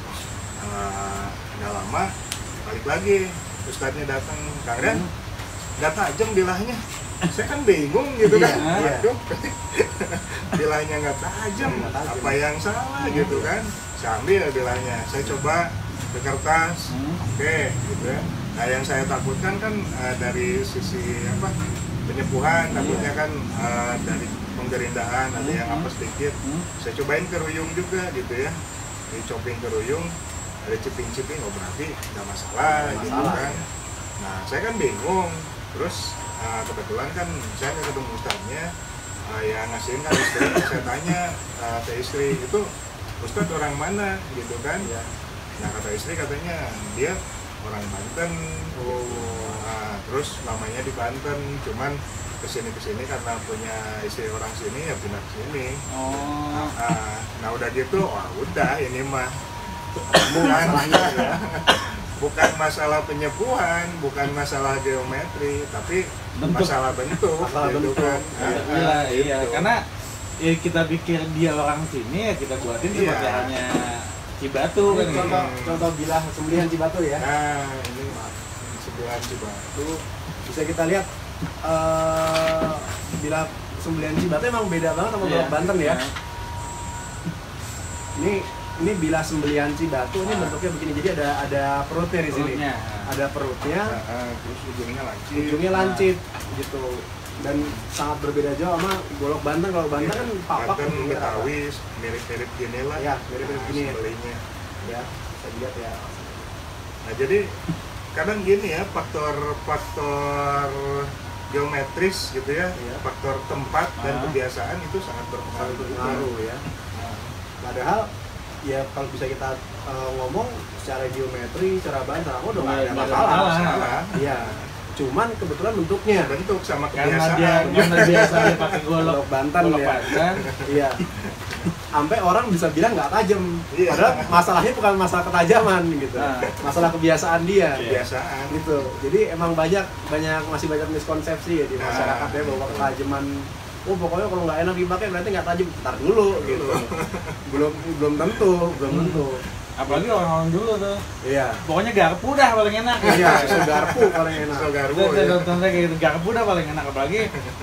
Eh, nggak lama balik lagi ustadznya datang, Kang Ren, Hmm. nggak tajam bilahnya. Saya kan bingung gitu kan. Iya. Waduh, bilahnya nggak tajam, Nggak tajam. apa yang salah gitu kan. Saya ambil bilahnya, saya coba ke kertas, Hmm. oke gitu ya. Nah yang saya takutkan kan eh, dari sisi apa penyepuhan, takutnya kan eh, dari penggerindahan ada yang Hmm. apa sedikit. Hmm. Saya cobain ke ruyung juga gitu ya, di chopping ke ruyung ada ciping-ciping, oh berarti nggak masalah, Nggak gitu masalah, kan. ya. Nah saya kan bingung, terus uh, kebetulan kan saya nggak ketemu ustadznya, uh, ya ngasihin kan istri. Saya tanya uh, ke istri itu ustadz orang mana gitu kan. Iya. Nah kata istri katanya dia orang Banten. Oh, nah, terus namanya di Banten, cuman kesini kesini karena punya istri orang sini ya pindah ke sini. Oh. Nah, nah udah gitu, wah udah ini mah Kamu masalahnya ya. bukan masalah penyepuhan, bukan masalah geometri, tapi Bentuk. masalah bentuk. Masalah gitu bentuk. kan. Iya, Ah, iya, gitu. karena ya kita pikir dia orang sini ya kita buatin Iya. seperti halnya Cibatu kan Ini gitu. contoh contoh bilah sembelihan Cibatu ya. Nah, ini sebuah Cibatu. Bisa kita lihat eh bilah sembelihan Cibatu emang beda banget sama Iya. golok Banten ya. Nah, Ini ini bilah sembelihan Cibatu ini Ah. bentuknya begini. Jadi ada ada perutnya di sini. perutnya. Ada perutnya, Nah, ah, terus ujungnya lancip. ujungnya lancip gitu. Dan sangat berbeda jauh sama golok Banten. Kalau Banten kan papak Banten gitu ya. Betawi mirip-mirip gini lah. Ya, mirip-mirip Nah, gini. sembelihnya. Ya, bisa dilihat ya. Nah, jadi kadang gini ya, faktor-faktor geometris gitu ya, Iya. faktor tempat dan Ah. kebiasaan itu sangat Sangat berpengaruh. berpengaruh ya. Padahal ya kalau bisa kita eh, ngomong secara geometri, secara bahasa, aku udah nggak ada Nggak ada masalah. masalah. Salah. Iya. Cuman kebetulan bentuknya Bentuk sama Karena kebiasaan. dia karena biasa dia pakai golok golok Banten golok ya. Banten. Iya. Sampai orang bisa bilang nggak tajam. Iya. Padahal masalahnya bukan masalah ketajaman gitu. Nah. Masalah kebiasaan dia. kebiasaan. Gitu. Jadi emang banyak banyak masih banyak miskonsepsi ya di Nah, masyarakat ya bahwa gitu. ketajaman oh pokoknya kalau nggak enak dipakai berarti nggak tajam. Ntar dulu gitu. belum belum tentu, belum tentu. Apalagi orang-orang dulu tuh. Iya. Pokoknya garpu dah paling enak. Iya, susu garpu paling enak. So garbo Udah, ya. udah, contohnya kayak gitu, garpu dah paling enak apalagi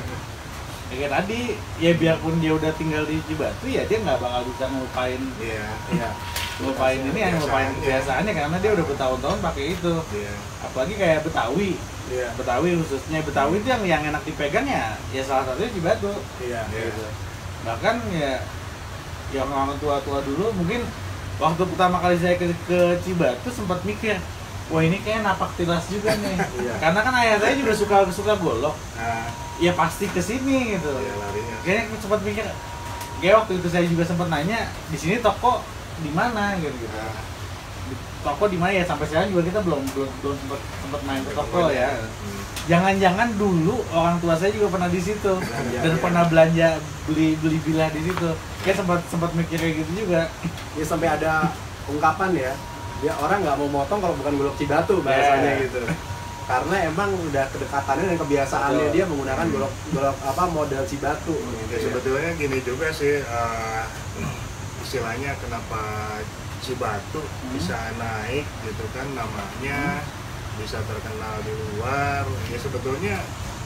ya kayak tadi ya biarpun dia udah tinggal di Cibatu ya dia nggak bakal bisa ngelupain Iya. Iya. ngelupain ini yang ngelupain Kebiasaannya. kebiasaannya karena dia udah bertahun-tahun pakai itu. Iya. Apalagi kayak Betawi, Iya. Betawi khususnya Betawi itu yang yang enak dipegang ya ya salah satunya Cibatu. Iya. Iya. Gitu. Bahkan ya yang orang tua-tua dulu mungkin waktu pertama kali saya ke, ke Cibatu sempat mikir, wah ini kayak napak tilas juga nih. Iya. Karena kan ayah saya juga suka suka golok. Nah, Ya pasti ke sini gitu. ya larinya. Kayaknya sempat mikir, kayak waktu itu saya juga sempat nanya di sini toko di mana gitu gitu. Nah, Di toko di mana ya sampai sekarang juga kita belum belum belum sempat sempat main ke toko ya. Hmm. Jangan-jangan dulu orang tua saya juga pernah di situ Belanja, dan ya. pernah belanja beli beli bilah di situ. Kayak sempat sempat mikir kayak gitu juga. Ya sampai ada ungkapan ya, dia orang nggak mau motong kalau bukan golok Cibatu bahasanya Yeah. gitu. Karena emang udah kedekatannya dan kebiasaannya Betul. dia menggunakan golok golok apa model Cibatu. Ya, Gitu ya. sebetulnya gini juga sih, eh, istilahnya kenapa Cibatu bisa naik gitu kan namanya, bisa terkenal di luar. Ya sebetulnya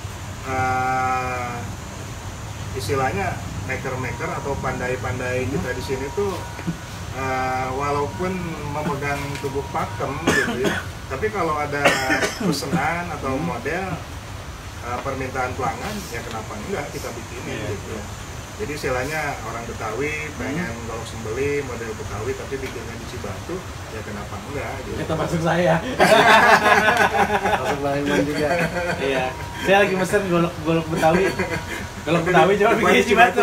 eh, istilahnya maker-maker atau pandai-pandai kita di sini tuh eh, walaupun memegang tubuh pakem gitu ya, tapi kalau ada pesanan atau model eh, permintaan pelanggan ya kenapa enggak kita bikinin Iya. gitu. Jadi istilahnya orang Betawi pengen golok sembeli model Betawi tapi bikinnya di Cibatu ya kenapa enggak gitu. Itu masuk saya. Langsung Bang juga. Iya. Saya lagi mesen golok golok Betawi. Golok Betawi coba bikin di Cibatu.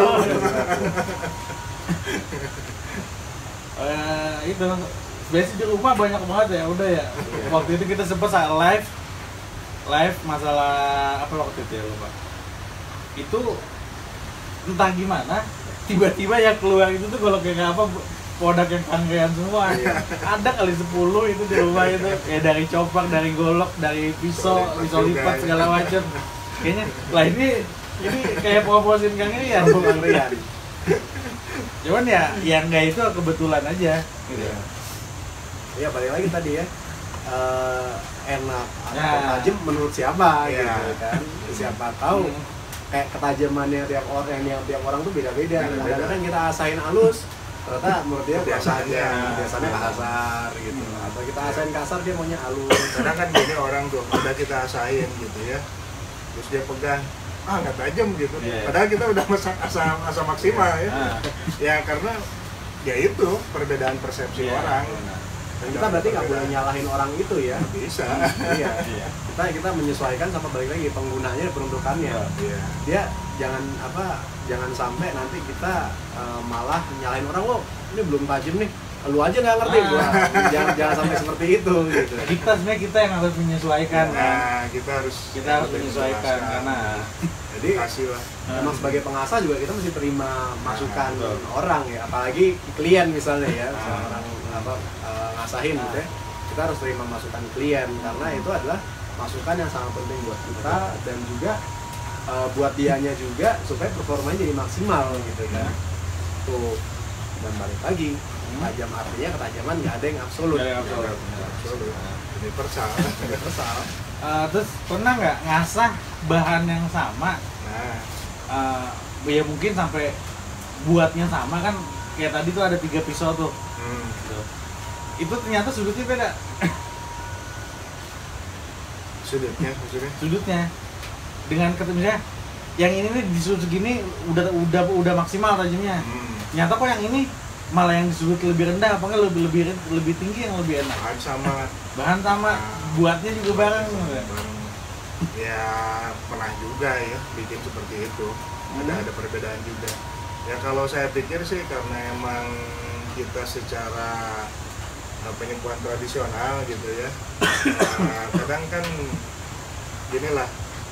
Eh itu biasanya di rumah banyak banget ya udah ya. Waktu itu kita sempat saat live live masalah apa waktu itu ya lupa. Itu entah gimana tiba-tiba yang keluar itu tuh golok kayak apa produk yang kangkean semua. Iya. Ada kali sepuluh itu di rumah itu ya dari copak, dari golok, dari pisau, Lipat pisau juga lipat ya. segala macam. Kayaknya lah ini ini kayak promosiin Kang Rian. Bang Rian. Cuman ya yang enggak itu kebetulan aja gitu. Iya. Ya balik lagi tadi ya. Eh, enak atau Ya. tajam menurut siapa Iya. gitu kan. Siapa tahu Hmm. kayak ketajamannya tiap orang yang tiap orang tuh beda-beda. Beda-beda. Kadang-kadang kita asain halus, ternyata menurut dia kurang Kebiasaannya. tajam, biasanya kasar gitu. Atau kita asain kasar dia maunya halus. Kadang kan gini orang tuh udah kita asain gitu ya, terus dia pegang ah nggak tajam gitu. Iya. Padahal kita udah masak asa asa maksimal ya. Ah. Ya karena ya itu perbedaan persepsi Iya. orang. Dan kita berarti nggak boleh nyalahin orang itu ya. Bisa. Iya. Iya. Kita kita menyesuaikan sama balik lagi penggunanya, peruntukannya. Iya. Dia jangan apa, jangan sampai nanti kita eh, malah nyalahin orang, lo ini belum tajam nih, lu aja nggak ngerti. Ah. Gua jangan jangan sampai seperti itu gitu. Kita sebenarnya kita yang harus menyesuaikan kan. Nah, kita harus Kita harus menyesuaikan karena Jadi kasih lah. emang sebagai pengasah juga kita mesti terima masukan Nah, betul. orang ya, apalagi klien misalnya ya, misalnya Ah. orang apa eh, ngasahin gitu ya. kita harus terima masukan klien karena itu adalah masukan yang sangat penting buat kita dan juga uh, buat dianya juga supaya performanya jadi maksimal gitu kan. Tuh, dan balik lagi tajam artinya ketajaman nggak ada yang absolut. Nggak ada yang absolut. Absolut. Universal. Universal. Uh, terus pernah nggak ngasah bahan yang sama? Nah, Uh, ya mungkin sampai buatnya sama kan, kayak tadi tuh ada tiga pisau tuh. hmm. Gitu. Itu ternyata sudutnya beda. Sudutnya, maksudnya? Sudutnya dengan misalnya yang ini nih di sudut segini udah udah udah maksimal tajamnya. Hmm. Nyata kok yang ini malah yang di sudut lebih rendah, apa nggak lebih lebih lebih tinggi yang lebih enak. Bahan sama. Bahan sama, buatnya juga bareng. Bareng. Ya pernah juga ya bikin seperti itu. Ada Hmm. ada perbedaan juga. Ya kalau saya pikir sih karena emang kita secara uh, penyembuhan tradisional gitu ya. uh, kadang kan ginilah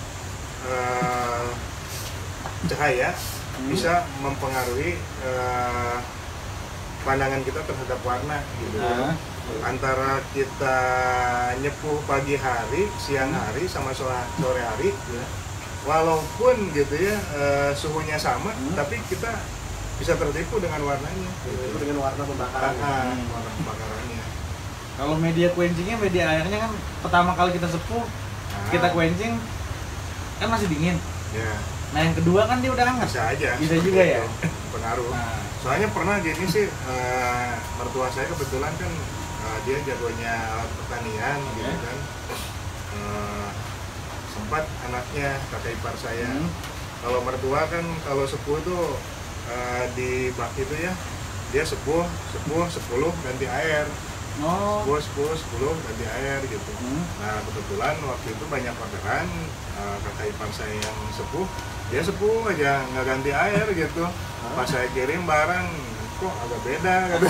uh, cahaya Hmm. bisa mempengaruhi uh, pandangan kita terhadap warna gitu ya. Nah. Antara kita nyepuh pagi hari, siang hari sama sore sore hari, Ya. walaupun gitu ya uh, suhunya sama, Hmm. tapi kita bisa tertipu dengan warnanya. Itu Gitu. dengan warna pembakaran. Ah, Hmm. warna pembakarannya. Kalau media quenchingnya, media airnya kan pertama kali kita sepuh, Nah, kita quenching kan masih dingin. ya, Nah yang kedua kan dia udah hangat. bisa aja. Bisa seperti juga itu. ya? Pengaruh. Nah, Soalnya pernah gini sih, uh, mertua saya kebetulan kan uh, dia jagonya alat pertanian gitu Oke. kan. Uh, sempat anaknya kakak ipar saya. hmm. Kalau mertua kan kalau sepuh tuh uh, di bak itu ya, dia sepuh, sepuh, sepuluh ganti air, Oh. sepuh, sepuluh, sepuluh ganti air gitu. Hmm. Nah kebetulan waktu itu banyak orderan, uh, kakak ipar saya yang sepuh, dia sepuh aja nggak ganti air gitu. Pas saya kirim barang, kok agak beda, kata.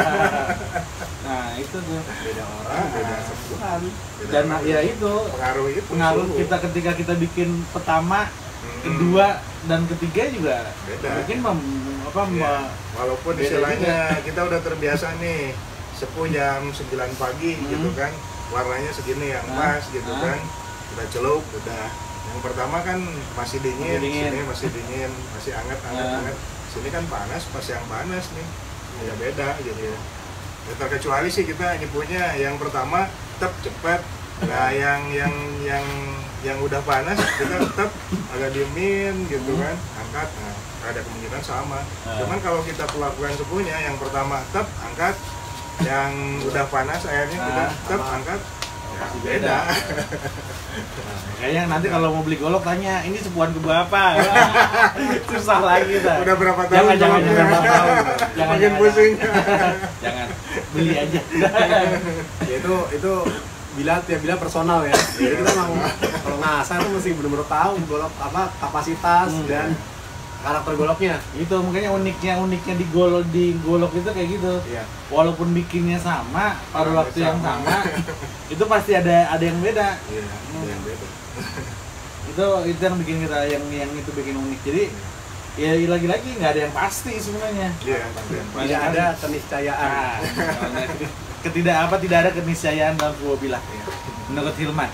Nah itu tuh. Beda orang, Ah, beda ah. sepuhan. Beda Dan banget. ya itu pengaruh itu pengaruh suhu. kita ketika kita bikin pertama, Hmm. kedua dan ketiga juga Beda. mungkin mem, apa Ya, me- walaupun beda istilahnya kita udah terbiasa nih sepuh jam sembilan pagi Hmm. gitu kan, warnanya segini yang Ah, pas gitu ah. kan, kita celup udah. Yang pertama kan masih dingin, Masih dingin. sini masih dingin, masih hangat, hangat, Ah. hangat. Sini kan panas, pas yang panas nih, ya beda gitu ya. Ya, terkecuali sih kita nyepuhnya yang pertama tetap cepat. Nah, yang yang yang yang udah panas kita tetap agak diemin gitu Hmm. kan, angkat. Nah, ada kemungkinan sama. Ah. Cuman kalau kita perlakukan sepuhnya, yang pertama tetap angkat, yang udah panas airnya kita Ah, tetap sama. angkat. Ya, Pasti beda. kayaknya nanti kalau mau beli golok tanya ini sepuhan ke berapa. Susah lagi dah. Udah berapa tahun? Jangan jangan jawabnya? jangan jangan. Jangan Makin jangan, pusing. Jangan beli aja. Ya itu itu bila tiap bila personal ya. Jadi kita mau kalau ngasah itu mesti benar-benar tahu golok apa kapasitas Hmm. dan karakter goloknya. Itu makanya uniknya uniknya di golok di golok itu kayak gitu. Iya. Walaupun bikinnya sama pada Sama, waktu yang sama. sama, itu pasti ada ada yang beda. Iya, ada yang beda. Itu itu yang bikin kita yang yang itu bikin unik. Jadi ya lagi-lagi nggak ada yang pasti sebenarnya. Iya, ada yang pasti. Tidak ada keniscayaan. Nah, soalnya ketidak apa tidak ada keniscayaan dalam sebuah bilah. Menurut Hilman.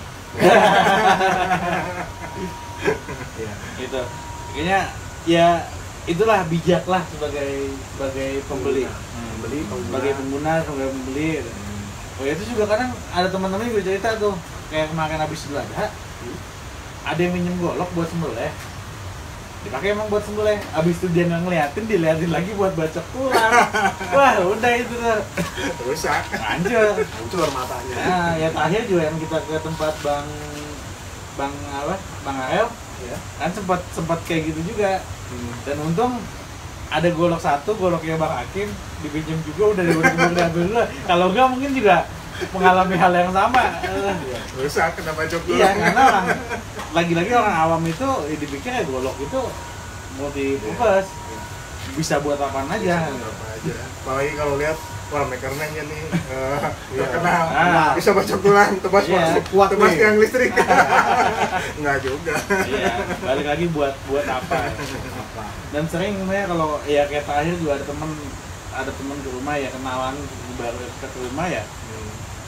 Iya. Gitu. Kayaknya ya itulah bijaklah sebagai sebagai pembeli. Pembeli, pengguna. Sebagai pengguna, sebagai pembeli. Oh itu juga kadang ada teman-teman juga cerita tuh kayak kemarin habis Idul Adha, ada yang minjem golok buat sembelih, dipakai emang buat sembelih, abis itu dia nggak ngeliatin, diliatin lagi buat baca pulang. Wah udah itu tuh Rusak. hancur. Hancur matanya. Nah ya terakhir juga yang kita ke tempat bang bang apa bang Arel Ya. kan sempat sempat kayak gitu juga, Hmm. dan untung ada golok satu, goloknya Bang Hakim dipinjam juga, udah diambil dulu. Kalau enggak mungkin juga mengalami hal yang sama. Eh, Rusak, kena bacok dulu. iya, karena orang lagi-lagi orang awam itu ya dipikir ya golok itu multi purpose, bisa buat apaan aja. Bisa apa aja. Apalagi kalau lihat, wah makernya nih uh, Iya. terkenal, Ah. bisa bacok tulang, tebas Iya. masuk, Kuat tebas nih. tiang listrik. Enggak juga. Iya, balik lagi buat buat apa? Apa? Dan sering ya kalau ya kayak terakhir juga ada temen ada temen ke rumah ya, kenalan baru ke rumah ya, Hmm.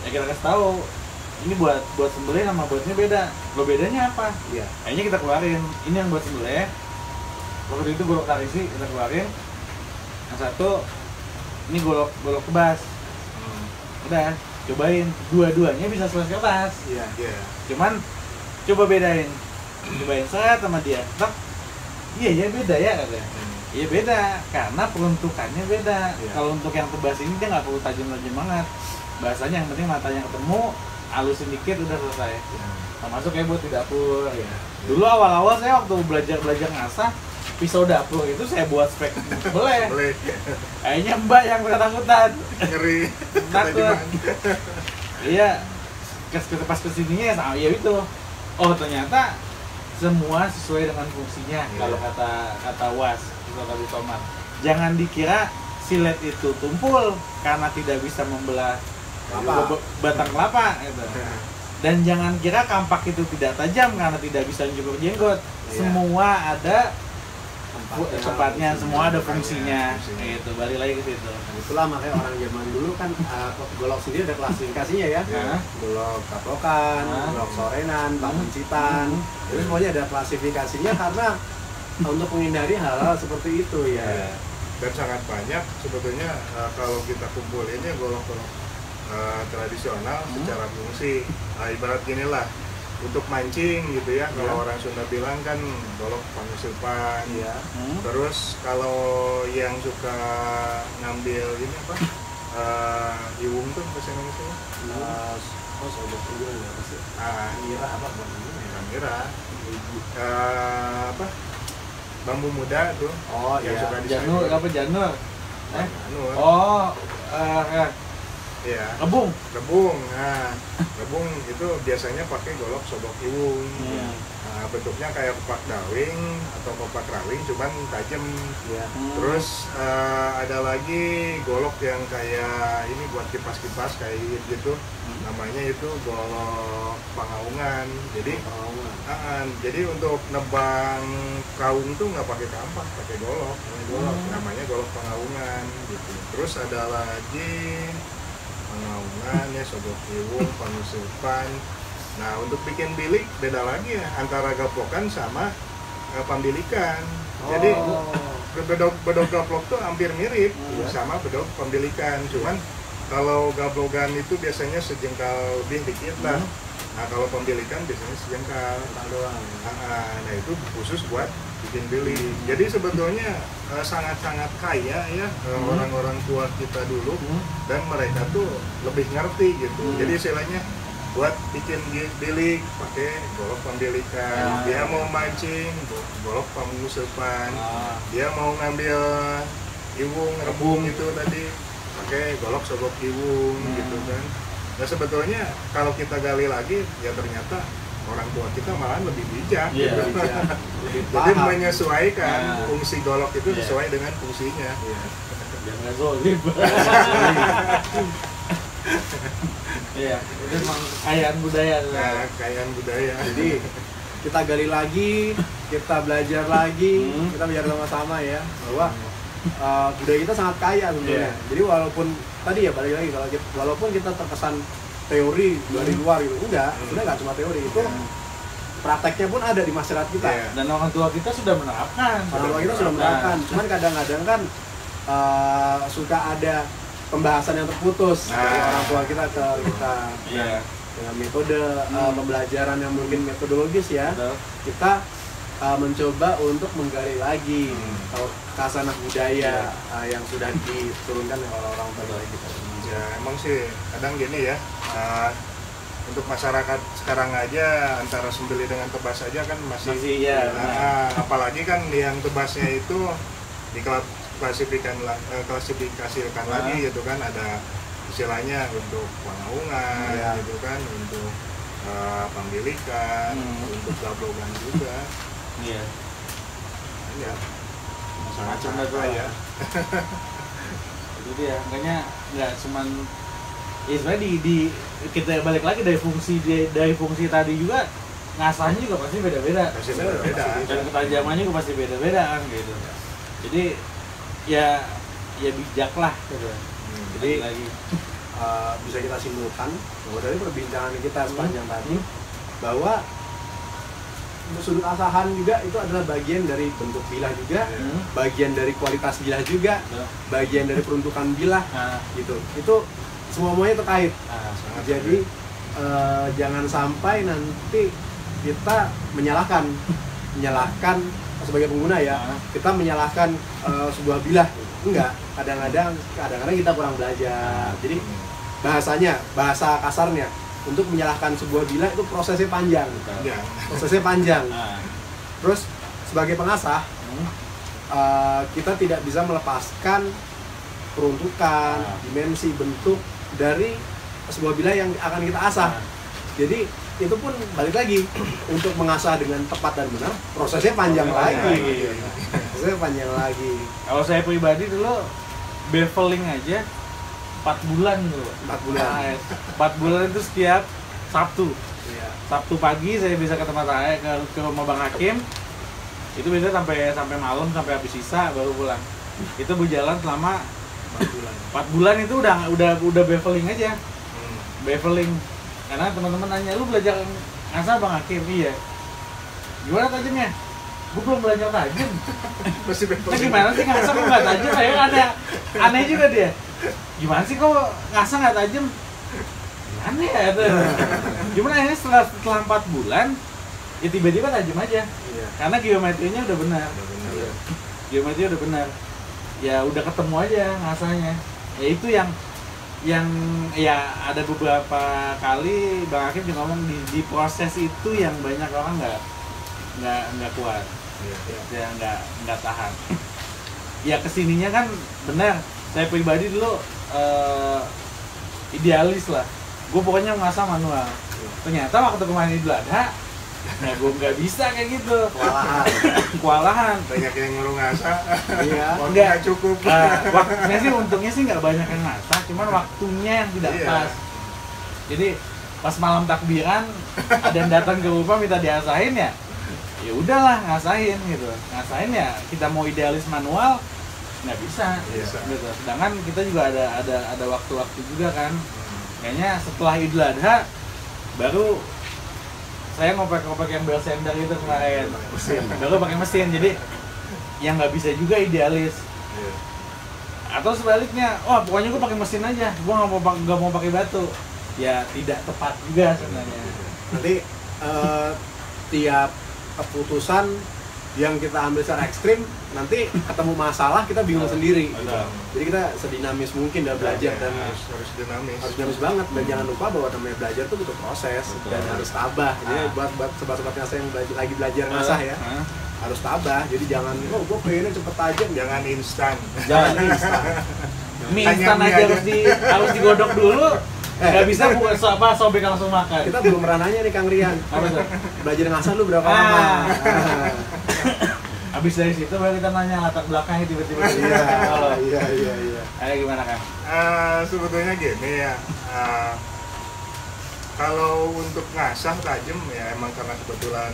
ya kita kasih tahu ini buat buat sembelih sama buatnya beda. Lo bedanya apa? Iya. Kayaknya kita keluarin ini yang buat sembelih. Waktu itu golok tarisi kita keluarin. Yang satu ini golok golok kebas. Hmm. Udah cobain dua-duanya bisa seles kertas. Iya. Iya. Cuman coba bedain, cobain set sama dia. Tek, iya ya beda ya katanya. Hmm. Iya beda karena peruntukannya beda. Iya. Kalau untuk yang kebas ini dia nggak perlu tajam-tajam banget. Bahasanya yang penting matanya ketemu, halusin dikit udah selesai. Iya. Termasuk kayak buat di dapur. Iya. Dulu awal-awal saya waktu belajar belajar ngasah pisau dapur itu saya buat spek boleh. Boleh. Kayaknya mbak yang ketakutan. Ngeri. Takut. Iya. Kes pas kesininya sama ya itu. Oh ternyata semua sesuai dengan fungsinya. Iya. Kalau kata kata was kata Tomat. Jangan dikira silet itu tumpul karena tidak bisa membelah Kelapa. be- batang kelapa gitu. Dan jangan kira kampak itu tidak tajam karena tidak bisa mencukur jenggot. Iya. Semua ada Tempatnya, tempatnya, semua ada fungsinya. fungsinya. Gitu, balik lagi ke situ. Nah, itulah makanya orang zaman dulu kan uh, golok sendiri ada klasifikasinya ya. Hah? Golok kaplokan, Hah? golok sorenan, Hmm. pamuncitan. Hmm. Jadi semuanya ada klasifikasinya karena untuk menghindari hal-hal seperti itu ya. Iya. Dan sangat banyak sebetulnya uh, kalau kita kumpulinnya golok-golok uh, tradisional Hmm. secara fungsi. Nah, ibarat gini lah, untuk mancing gitu ya, kalau Iya. orang Sunda bilang kan golok pangusupan. Iya. Hmm? Terus kalau yang suka ngambil ini apa? Uh, iwung tuh bahasa Indonesia. Nah, oh sobat gue ya pasti. Ah, Mira apa bukan ini ya? kamera. Uh, apa? Bambu muda tuh. Oh Yang iya. suka di Janur sayur. apa janur? Eh? Anu, Oh, eh, eh, iya. rebung. Rebung, nah rebung itu biasanya pakai golok sobok iwung. Hmm. Nah, bentuknya kayak kepak dawing atau kepak rawing, cuman tajam. Iya. Hmm. Terus eh, ada lagi golok yang kayak ini buat kipas-kipas kayak gitu. Hmm. Namanya itu golok pangaungan. Jadi, Pengalaman. ah, jadi untuk nebang kaung tuh nggak pakai kampak, pakai golok. Golok Hmm. namanya golok pangaungan gitu. Terus ada lagi pengaungan ya, sobok iwung, panusupan. Nah untuk bikin bilik beda lagi ya antara gaplokan sama eh, pambilikan. Jadi Oh. bedog bedog gaplok tuh hampir mirip Hmm. sama bedog pambilikan. Cuman kalau gaplokan itu biasanya sejengkal lebih dikit lah. Hmm. Nah kalau pembilikan biasanya sejengkal. Tak doang. Ah, nah itu khusus buat bikin bilik. Jadi sebetulnya eh, sangat-sangat kaya ya eh, Hmm. orang-orang tua kita dulu, Hmm. dan mereka tuh lebih ngerti gitu. Hmm. Jadi istilahnya buat bikin gi- bilik pakai golok pembilikan. Ah. Dia mau mancing go- golok pengusupan. Ah. Dia mau ngambil iwung rebung itu tadi pakai golok sobok iwung Hmm. gitu kan. Nah sebetulnya kalau kita gali lagi ya ternyata orang tua kita malahan lebih bijak Iya, gitu. Bijak. Lebih Jadi paham. menyesuaikan Nah. fungsi golok itu Iya. sesuai dengan fungsinya. Iya. Biar nggak zolim. Iya, itu emang kekayaan budaya. Nah, kekayaan budaya. Jadi kita gali lagi, kita belajar lagi, Hmm. kita belajar sama-sama ya bahwa uh, budaya kita sangat kaya sebenarnya. Iya. Jadi walaupun tadi ya balik lagi kalau kita, walaupun kita terkesan teori dari Hmm. luar gitu, enggak, Hmm. sebenarnya nggak cuma teori itu, Iya. prakteknya pun ada di masyarakat kita. Iya. Dan orang tua kita sudah menerapkan. Orang tua kita sudah menerapkan, cuman kadang-kadang kan uh, suka ada pembahasan yang terputus dari Nah. orang tua kita ke kita Iya. dengan metode uh, Hmm. pembelajaran yang mungkin metodologis ya. Betul. Kita uh, mencoba untuk menggali lagi Hmm. uh, kasanah budaya uh, yang sudah diturunkan oleh orang tua kita. Ya emang sih kadang gini ya, uh, untuk masyarakat sekarang aja antara sembelih dengan tebas aja kan masih, Masih, iya, nah, apalagi kan yang tebasnya itu diklasifikasikan la- eh, klasifikasikan Nah. lagi gitu kan, ada istilahnya untuk pengaungan Iya. gitu kan, untuk uh, pembilikan, Hmm. untuk gablogan juga. Iya. Ya, Macam-macam dah tuh. kaya. Itu dia, makanya nggak cuman ya sebenarnya di, di kita balik lagi dari fungsi dari, dari fungsi tadi juga ngasahnya juga pasti beda-beda. Pasti beda-beda. Dan ketajamannya juga pasti beda-beda kan gitu. Jadi ya ya bijak lah gitu. Hmm. Jadi Jadi lagi uh, bisa kita simpulkan bahwa dari perbincangan kita sepanjang hmm. tadi bahwa sudut asahan juga itu adalah bagian dari bentuk bilah juga, hmm. bagian dari kualitas bilah juga, hmm. bagian dari peruntukan bilah, hmm. gitu. Itu semuanya terkait. Hmm. Jadi uh, jangan sampai nanti kita menyalahkan, menyalahkan sebagai pengguna ya, kita menyalahkan uh, sebuah bilah. Enggak, kadang-kadang kadang-kadang kita kurang belajar. Jadi bahasanya, bahasa kasarnya untuk menyalahkan sebuah bilah itu prosesnya panjang. Prosesnya panjang. Terus sebagai pengasah, uh, kita tidak bisa melepaskan peruntukan, dimensi, bentuk dari sebuah bilah yang akan kita asah. Jadi itu pun balik lagi untuk mengasah dengan tepat dan benar, prosesnya panjang oh, lagi. Prosesnya panjang lagi. Kalau saya pribadi dulu beveling aja empat bulan dulu. empat bulan. empat bulan itu setiap Sabtu. Iya. Sabtu pagi saya bisa ke tempat saya ke, ke rumah Bang Hakim. Itu biasanya sampai sampai malam, sampai habis sisa baru pulang. Itu berjalan selama empat bulan. empat bulan itu udah udah udah beveling aja. Hmm. Beveling. Karena teman-teman nanya, lu belajar ngasah Bang Hakim? Iya. Gimana tajamnya? Gue belum belajar tajam. Masih nah, gimana sih ngasah kok nggak tajam? Saya ada aneh juga dia. Gimana sih kok ngasah nggak tajam? Gimana ya? Gimana akhirnya setelah setelah empat bulan, ya tiba-tiba tajam aja. Iya. Karena geometrinya udah benar. Udah benar. Iya. Geometrinya udah benar. Ya udah ketemu aja ngasahnya. Ya itu yang yang ya ada beberapa kali Bang Hakim juga ngomong di, di proses itu yang banyak orang nggak nggak nggak kuat, yeah, yeah. nggak nggak tahan. Ya kesininya kan benar, saya pribadi dulu uh, idealis lah, gue pokoknya ngasah manual. Yeah. Ternyata waktu kemarin Idul Adha, nah gue nggak bisa kayak gitu. Kewalahan. Kewalahan. Banyak yang nyuruh ngasah. Iya. Nggak cukup. Uh, waktunya sih untungnya sih nggak banyak yang ngasah, cuman waktunya yang tidak iya. pas. Jadi pas malam takbiran ada yang datang ke rumah minta diasahin ya, ya udahlah ngasahin gitu. Ngasahin ya kita mau idealis manual nggak bisa. Iya. Gitu. Sedangkan kita juga ada ada ada waktu-waktu juga kan. Kayaknya setelah Idul Adha baru saya ngopek-ngopek yang bel sender itu kemarin, mesin, baru pakai mesin, jadi yang nggak bisa juga idealis. Yeah. Atau sebaliknya, wah pokoknya gue pakai mesin aja, gue nggak mau nggak mau pakai batu, ya tidak tepat juga sebenarnya. Nanti uh, tiap keputusan yang kita ambil secara ekstrim, nanti ketemu masalah kita bingung oh, sendiri. Gitu. Jadi kita sedinamis mungkin dalam belajar dan harus, harus dinamis. Harus dinamis banget dan hmm. jangan lupa bahwa namanya belajar itu butuh proses. Betul. Dan harus tabah. Jadi ah. buat buat sobat-sobat ngasah yang belajar, lagi belajar ngasah ya, ah. harus tabah. Jadi jangan, oh gue pengennya cepet tajam, jangan instan. Jangan instan. Mie instan aja harus di harus digodok dulu. Eh, nggak bisa buat so, apa sobek langsung makan. Kita belum pernah nanya nih Kang Rian. Apa tuh? Belajar ngasah lu berapa ah. lama? Ah. Habis dari situ baru kita nanya latar belakangnya tiba-tiba. Iya, oh, iya, iya, iya. Ayo gimana kan? Uh, sebetulnya gini ya. Uh, kalau untuk ngasah tajam ya emang karena kebetulan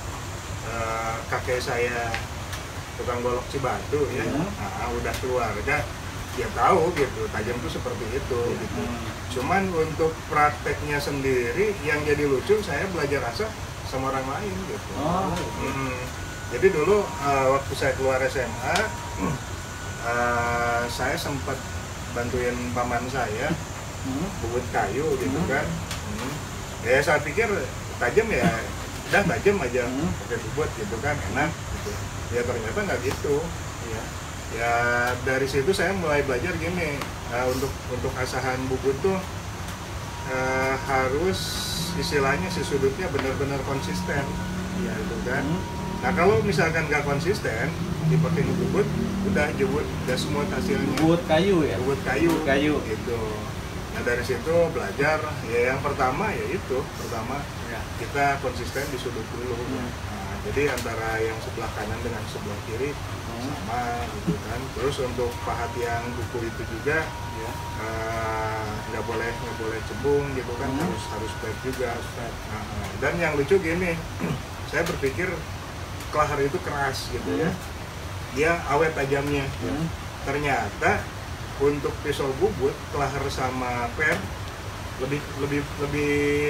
uh, kakek saya tukang golok Cibatu ya. Hmm. Nah, udah keluarga. Ya tahu gitu, tajam tuh seperti itu gitu. Hmm. Cuman untuk prakteknya sendiri yang jadi lucu saya belajar asah sama orang lain gitu. Oh. Hmm. Jadi dulu uh, waktu saya keluar S M A, uh, saya sempat bantuin paman saya hmm. bubut kayu gitu hmm. kan. Hmm. Ya saya pikir tajam ya, udah tajam aja hmm. pakai bubut gitu kan, enak gitu. Ya ternyata nggak gitu. Ya. Ya dari situ saya mulai belajar gini, uh, untuk untuk asahan bubut tuh uh, harus istilahnya si sudutnya benar-benar konsisten, ya gitu kan. Hmm. Nah kalau misalkan nggak konsisten dipakai bubut, udah jebut, udah semua hasilnya. Bubut kayu ya? Bubut kayu. Bubut kayu. Gitu. Nah dari situ belajar, ya yang pertama ya itu, pertama ya. Kita konsisten di sudut dulu. Hmm. Nah, jadi antara yang sebelah kanan dengan sebelah kiri hmm. sama gitu kan. Terus untuk pahat yang buku itu juga ya nggak uh, boleh nggak boleh cebung gitu kan, hmm. harus harus flat juga. Harus flat. Nah, dan yang lucu gini, saya berpikir kelahar itu keras gitu hmm. ya, dia awet tajamnya. Hmm. Ternyata untuk pisau bubut, klaher sama per lebih lebih lebih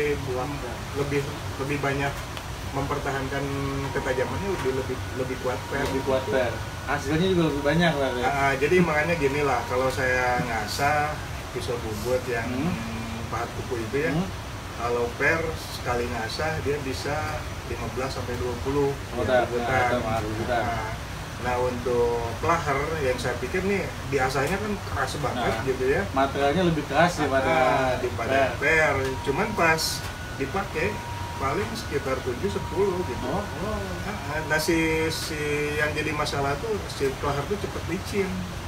lebih lebih banyak mempertahankan ketajamannya, lebih lebih lebih kuat per. Lebih kuat per. Hasilnya juga lebih banyak lah. Ya? Uh, jadi makanya gini lah, kalau saya ngasah pisau bubut yang hmm. pahat kuku itu ya, hmm. kalau per sekali ngasah dia bisa lima belas sampai dua puluh oh, ya, bubutan. Nah, nah, nah untuk klaher yang saya pikir nih diasahnya kan keras banget nah, gitu ya. Materialnya lebih keras daripada nah, daripada per. per. Cuman pas dipakai paling sekitar tujuh sepuluh gitu. Oh, oh. Nah, si, si yang jadi masalah tuh si klaher tuh cepet licin.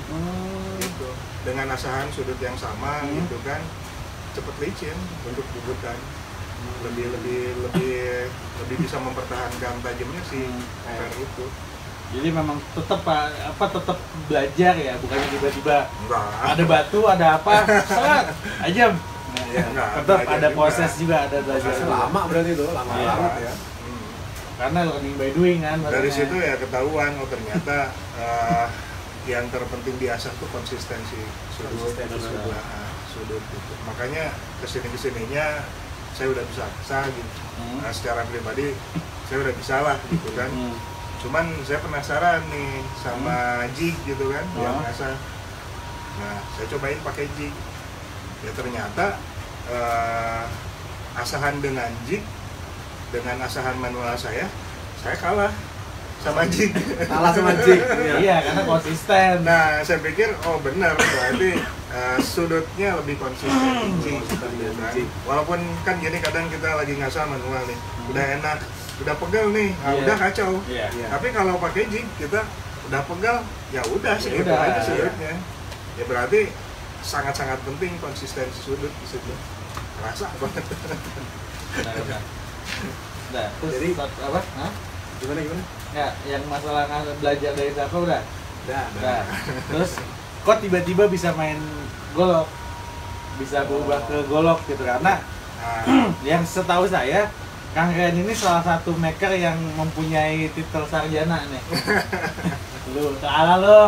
Hmm. Gitu. Dengan asahan sudut yang sama hmm. gitu kan. Cepet licin untuk bubutan. Lebih lebih lebih lebih bisa mempertahankan tajamnya si per hmm. itu. Jadi memang tetap apa tetap belajar ya, bukannya tiba-tiba enggak. Ada batu, ada apa, serat aja. Nah, ya, enggak, tetap ada proses juga, juga ada belajar. Lama berarti itu, lama ya. banget ya. Hmm. Karena learning by doing kan. Dari maksudnya. Situ ya ketahuan oh ternyata uh, yang terpenting diasah tuh konsistensi sudut, sudut, nah, sudut gitu. Makanya kesini kesininya saya udah bisa asah gitu. Hmm. Nah, secara pribadi saya udah bisa lah gitu kan. Hmm. Cuman saya penasaran nih sama hmm. jig gitu kan, oh. yang asah. Nah, saya cobain pakai jig. Ya ternyata uh, asahan dengan jig dengan asahan manual saya saya kalah sama jig. Kalah sama jig. Iya, karena konsisten. Nah, saya pikir oh benar berarti uh, sudutnya lebih konsisten jig. Kan? Walaupun kan gini kadang kita lagi ngasah manual nih, hmm. udah enak, udah pegel nih, nah, yeah. udah kacau. Yeah. Yeah. Tapi kalau pakai jig kita udah pegel, ya udah segitu ya aja sudutnya. Ya berarti sangat-sangat penting konsistensi sudut di situ. Rasa banget. Nah, nah. Nah, terus jadi apa? Hah? Gimana gimana? Ya, yang masalah belajar dari siapa udah? Udah. Nah, terus kok tiba-tiba bisa main golok? Bisa berubah ke golok gitu karena nah. yang setahu saya Kang Rian ini salah satu maker yang mempunyai titel sarjana nih. Lu, salah lu.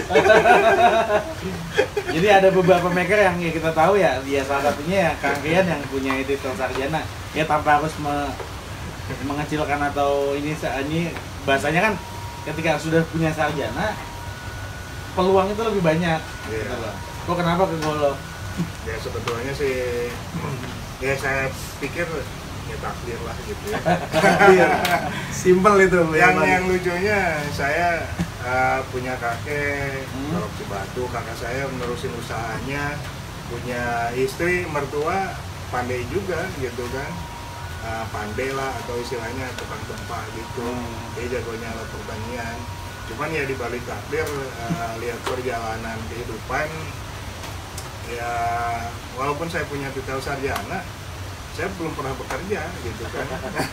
Jadi ada beberapa maker yang ya kita tahu ya, dia salah satunya ya Kang Rian yang punya titel sarjana. Ya tanpa harus me mengecilkan atau ini ini bahasanya kan ketika sudah punya sarjana peluang itu lebih banyak. Yeah. Gitu loh. Kok kenapa ke golok? Ya sebetulnya sih ya saya pikir ya takdir lah gitu ya. Simpel itu. Yang yang lucunya saya uh, punya kakek hmm. Golok Cibatu, kakak saya menerusin usahanya, punya istri mertua pandai juga gitu kan. Uh, pandai lah atau istilahnya tukang tempa gitu. Hmm. Dia jagonya alat pertanian. Cuman ya dibalik takdir uh, lihat perjalanan kehidupan ya walaupun saya punya titel sarjana saya belum pernah bekerja gitu kan.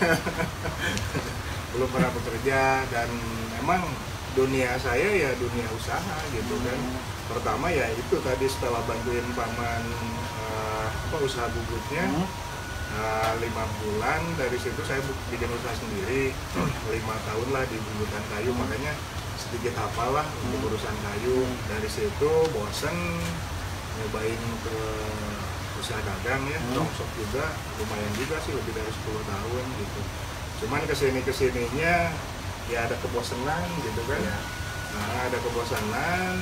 Belum pernah bekerja dan memang dunia saya ya dunia usaha gitu kan. Pertama ya itu tadi setelah bantuin paman uh, apa usaha bubutnya uh, lima bulan, dari situ saya bikin usaha sendiri lima tahun lah di bubutan kayu, makanya sedikit hafal lah untuk urusan kayu. Dari situ bosen nyobain ke usaha dagang ya, rongsok hmm. juga lumayan juga sih, lebih dari sepuluh tahun gitu. Cuman kesini kesininya ya ada kebosanan gitu kan ya. Nah ada kebosanan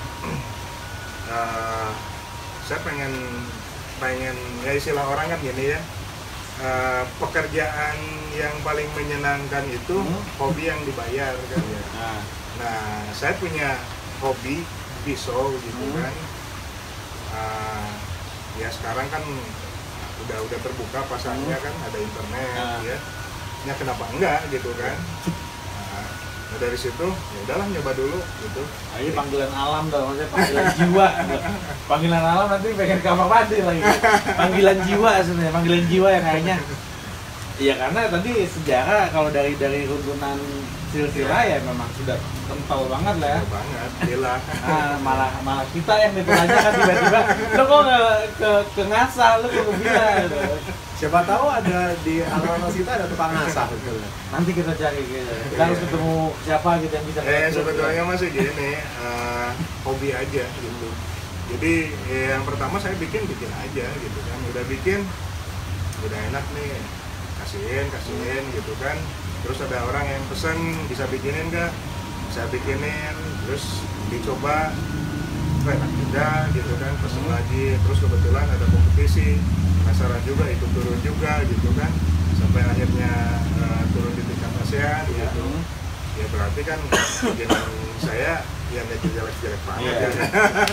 uh, saya pengen pengen ya istilah orang kan gini ya, uh, pekerjaan yang paling menyenangkan itu hmm. hobi yang dibayar kan ya. Nah, nah saya punya hobi pisau gitu hmm. kan. Uh, ya sekarang kan udah udah terbuka pasarnya hmm. kan, ada internet nah. ya. Ya kenapa enggak gitu kan. Nah, nah dari situ ya udahlah nyoba dulu gitu. Nah, ini panggilan alam dong, maksudnya panggilan jiwa. Panggilan alam nanti pengen kamar mandi lagi. Panggilan jiwa sebenarnya, panggilan jiwa yang kayaknya. Iya karena tadi sejarah kalau dari dari runtunan silsilah ya memang sudah kental banget lah ya. Kental banget, gila. Nah, malah malah kita yang ditanya kan tiba-tiba, lo kok ke ke, ke ngasah, lo kok bilang gitu. Siapa tahu ada di alam kita ada tukang ngasah gitu. Nanti kita cari gitu. Kita harus ketemu siapa gitu yang bisa. Eh sebetulnya masih gini, uh, hobi aja gitu. Jadi ya, yang pertama saya bikin bikin aja gitu kan, udah bikin udah enak nih, kasihin kasihin gitu kan. Terus ada orang yang pesen, bisa bikinin nggak? Saya bikinin, terus dicoba, kok enak juga gitu kan, pesen lagi. Terus kebetulan ada kompetisi, penasaran juga, ikut turun juga gitu kan, sampai akhirnya uh, turun di tingkat ASEAN gitu. Ya berarti kan bikinan saya yang nggak jelek-jelek banget Iya. ya.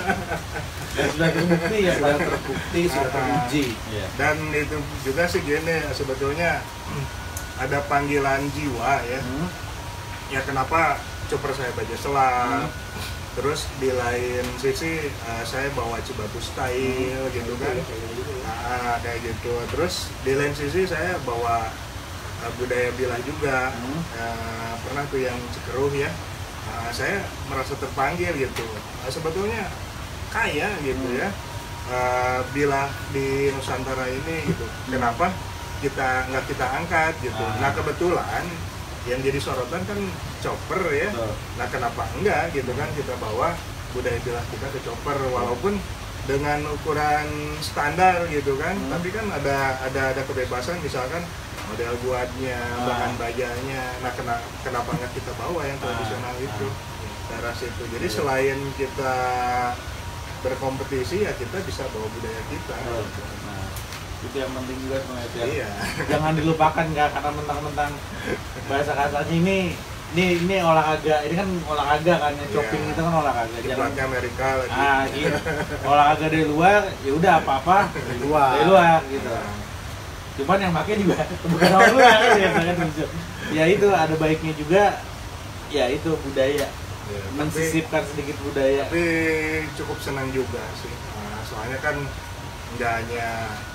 Dan sudah terbukti ya, Sudah terbukti, sudah teruji. Iya. Dan itu juga sih gini, sebetulnya ada panggilan jiwa ya. Hmm. Ya kenapa chopper saya baja selam, Hmm. terus di lain sisi uh, saya bawa Cibatu style gitu kan. Nah, kayak gitu. Terus di lain sisi saya bawa uh, budaya bilah juga. Hmm. Uh, pernah tuh yang Cikeruh ya. Uh, saya merasa terpanggil gitu. Uh, sebetulnya kaya gitu Hmm. ya. Uh, bilah di Nusantara ini gitu. Kenapa kita nggak kita angkat gitu? Ah. Nah kebetulan yang jadi sorotan kan chopper ya. Betul. Nah kenapa enggak gitu kan kita bawa budaya bilah kita ke chopper walaupun dengan ukuran standar gitu kan, Hmm. tapi kan ada ada ada kebebasan misalkan model buatnya, Ah. bahan bajanya. Nah kena, kenapa nggak kita bawa yang tradisional Ah. itu daerah situ. Jadi Iya. selain kita berkompetisi ya kita bisa bawa budaya kita. Betul. Nah, itu yang penting juga sebenarnya ya. Iya. Jangan dilupakan nggak karena mentang-mentang bahasa kasarnya ini ini ini olahraga, ini kan olahraga kan, ya, chopping Iya. itu kan olahraga. Jangan Kiblatnya Amerika lagi. ah gitu. Olahraga dari luar ya udah apa-apa Dari luar. dari luar gitu. Nah, Cuman yang pakai juga bukan orang luar kan ya, kan. Ya itu ada baiknya juga, ya itu budaya, ya, tapi- mensisipkan sedikit budaya. tapi cukup senang juga sih. Nah, soalnya kan nggak hanya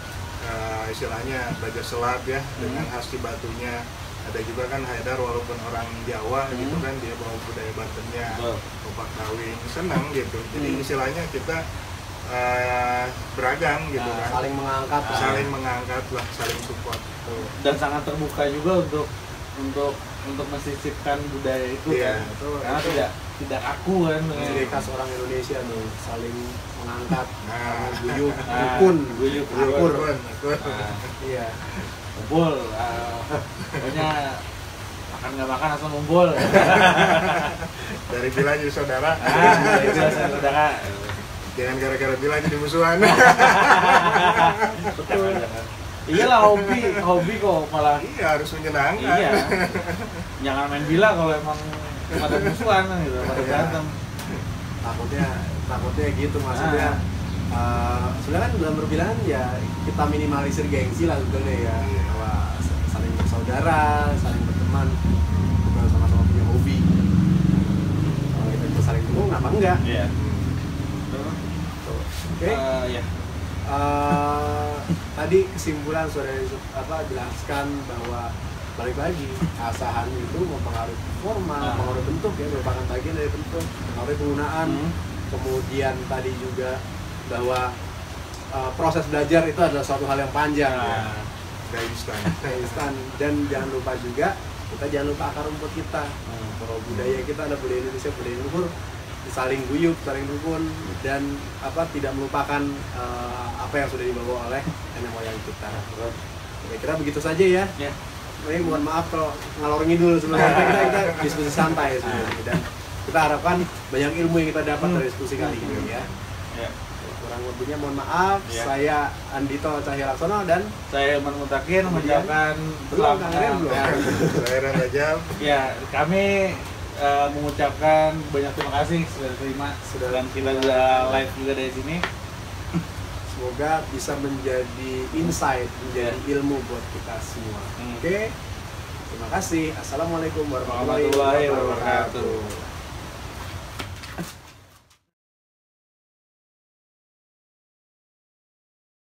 uh, istilahnya baja selat ya dengan khas Cibatunya, ada juga kan Haidar walaupun orang Jawa Hmm. gitu kan dia bawa budaya Bantennya, Betul. Kopak Kawin, senang gitu. Jadi Hmm. istilahnya kita uh, beragam gitu Nah, kan, Saling mengangkat. Ah. saling mengangkat lah, saling support. Tuh. Dan sangat terbuka juga untuk untuk untuk mensisipkan budaya itu Iya, kan. itu- Karena itu- tidak tidak kaku kan. Ciri khas orang Indonesia tuh, saling mengangkat, Nah. saling guyup, Nah, rukun, guyup, akur. Akur, akur. Nah, Iya. ngumpul, ah, pokoknya makan nggak makan langsung ngumpul. Dari Bila jadi saudara, Ah, itu saudara. jangan gara-gara Bila jadi musuhan. Betul. Iyalah hobi, hobi kok malah. Iya harus menyenangkan. Iya. Jangan main bila kalau emang pada musuhan gitu, pada Iya. berantem. Takutnya, takutnya gitu maksudnya. eh, sebenarnya kan dalam perbilangan ya kita minimalisir gengsi lah sebetulnya ya, Iya. bahwa saling bersaudara, saling berteman, bukan sama-sama punya hobi. Kalau kita bisa saling dukung, kenapa enggak? Iya. Tuh. Oke. Eh, ya. Eh, tadi kesimpulan sudah di- apa jelaskan bahwa balik lagi asahan itu mempengaruhi forma, Nah. mempengaruhi bentuk ya, merupakan bagian dari bentuk, mempengaruhi penggunaan. Hmm. Kemudian tadi juga bahwa eh, proses belajar itu adalah suatu hal yang panjang ya, Nah, Gak instan. kayak instan. Dan jangan lupa juga kita jangan lupa akar rumput kita. hmm. Kalau budaya kita ada budaya Indonesia, budaya luhur, saling guyup, saling rukun, dan apa tidak melupakan eh, apa yang sudah dibawa oleh nenek moyang kita. Kira-kira begitu saja ya. Ya. Ini mohon maaf kalau ngalor ngidul sebenarnya, kita, kita diskusi santai sebenarnya, dan kita harapkan banyak ilmu yang kita dapat dari diskusi kali ini ya. Ya. Kurang lebihnya mohon maaf. Ya. Saya Andito Cahya Laksono dan Saya Ilman Mutakin mengucapkan Belum, Kang Ren, belum. ya, Saya Ren Rajab. ya, kami eh, mengucapkan banyak terima kasih sudah terima Sudah. dan kita sudah live juga dari sini. semoga bisa menjadi insight, menjadi ilmu buat kita semua. Hmm. Oke, terima kasih. Assalamualaikum warahmatullahi Warahmatullahi wabarakatuh. wabarakatuh.